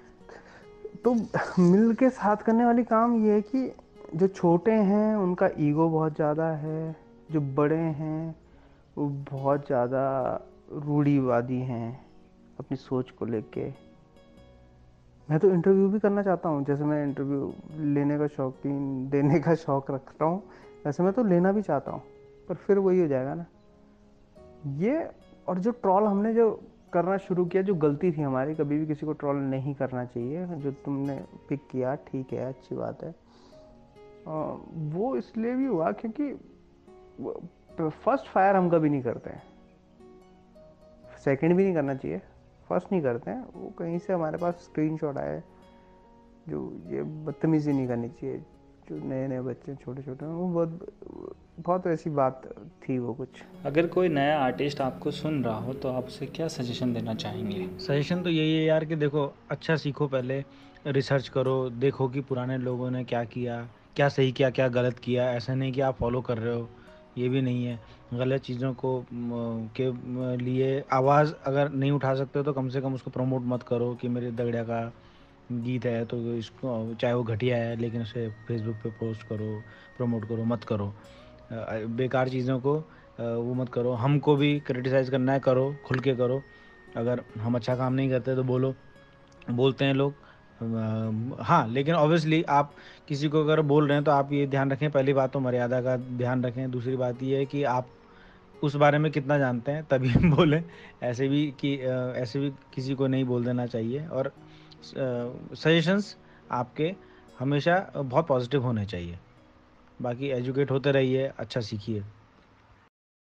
तो मिल के साथ करने वाली काम ये है कि जो छोटे हैं उनका ईगो बहुत ज़्यादा है, जो बड़े हैं वो बहुत ज़्यादा रूढ़िवादी हैं अपनी सोच को लेके। मैं तो इंटरव्यू भी करना चाहता हूँ, जैसे मैं इंटरव्यू लेने का शौकीन, देने का शौक़ रखता हूँ, वैसे मैं तो लेना भी चाहता हूँ, पर फिर वही हो जाएगा ना ये। और जो ट्रॉल हमने जो करना शुरू किया, जो गलती थी हमारी, कभी भी किसी को ट्रोल नहीं करना चाहिए। जो तुमने पिक किया ठीक है, अच्छी बात है। अ, वो इसलिए भी हुआ क्योंकि फर्स्ट फायर हम कभी नहीं करते हैं, सेकंड भी नहीं करना चाहिए, फर्स्ट नहीं करते हैं। वो कहीं से हमारे पास स्क्रीनशॉट आए, जो ये बदतमीज़ी नहीं करनी चाहिए, जो नए नए बच्चे छोटे छोटे हैं, वो बहुत बहुत ऐसी बात थी वो कुछ। अगर कोई नया आर्टिस्ट आपको सुन रहा हो तो आप उसे क्या सजेशन देना चाहेंगे? सजेशन तो यही है यार कि देखो, अच्छा सीखो, पहले रिसर्च करो, देखो कि पुराने लोगों ने क्या किया, क्या सही किया, क्या गलत किया। ऐसा नहीं कि आप फॉलो कर रहे हो, ये भी नहीं है। गलत चीज़ों को म, के म, लिए आवाज़ अगर नहीं उठा सकते हो तो कम से कम उसको प्रमोट मत करो कि मेरे दगड़िया का गीत है तो इसको, चाहे वो घटिया है, लेकिन उसे फेसबुक पे पोस्ट करो, प्रमोट करो, मत करो। अ, बेकार चीज़ों को अ, वो मत करो। हमको भी क्रिटिसाइज़ करना है, करो, खुल के करो। अगर हम अच्छा काम नहीं करते तो बोलो, बोलते हैं लोग। अ, हाँ, लेकिन ऑब्वियसली आप किसी को अगर बोल रहे हैं तो आप ये ध्यान रखें, पहली बात तो मर्यादा का ध्यान रखें। दूसरी बात ये है कि आप उस बारे में कितना जानते हैं तभी बोलें। ऐसे भी कि अ, ऐसे भी किसी को नहीं बोल देना चाहिए। और सजेशंस आपके हमेशा बहुत पॉजिटिव होने चाहिए। बाकी एजुकेट होते रहिए, अच्छा सीखिए।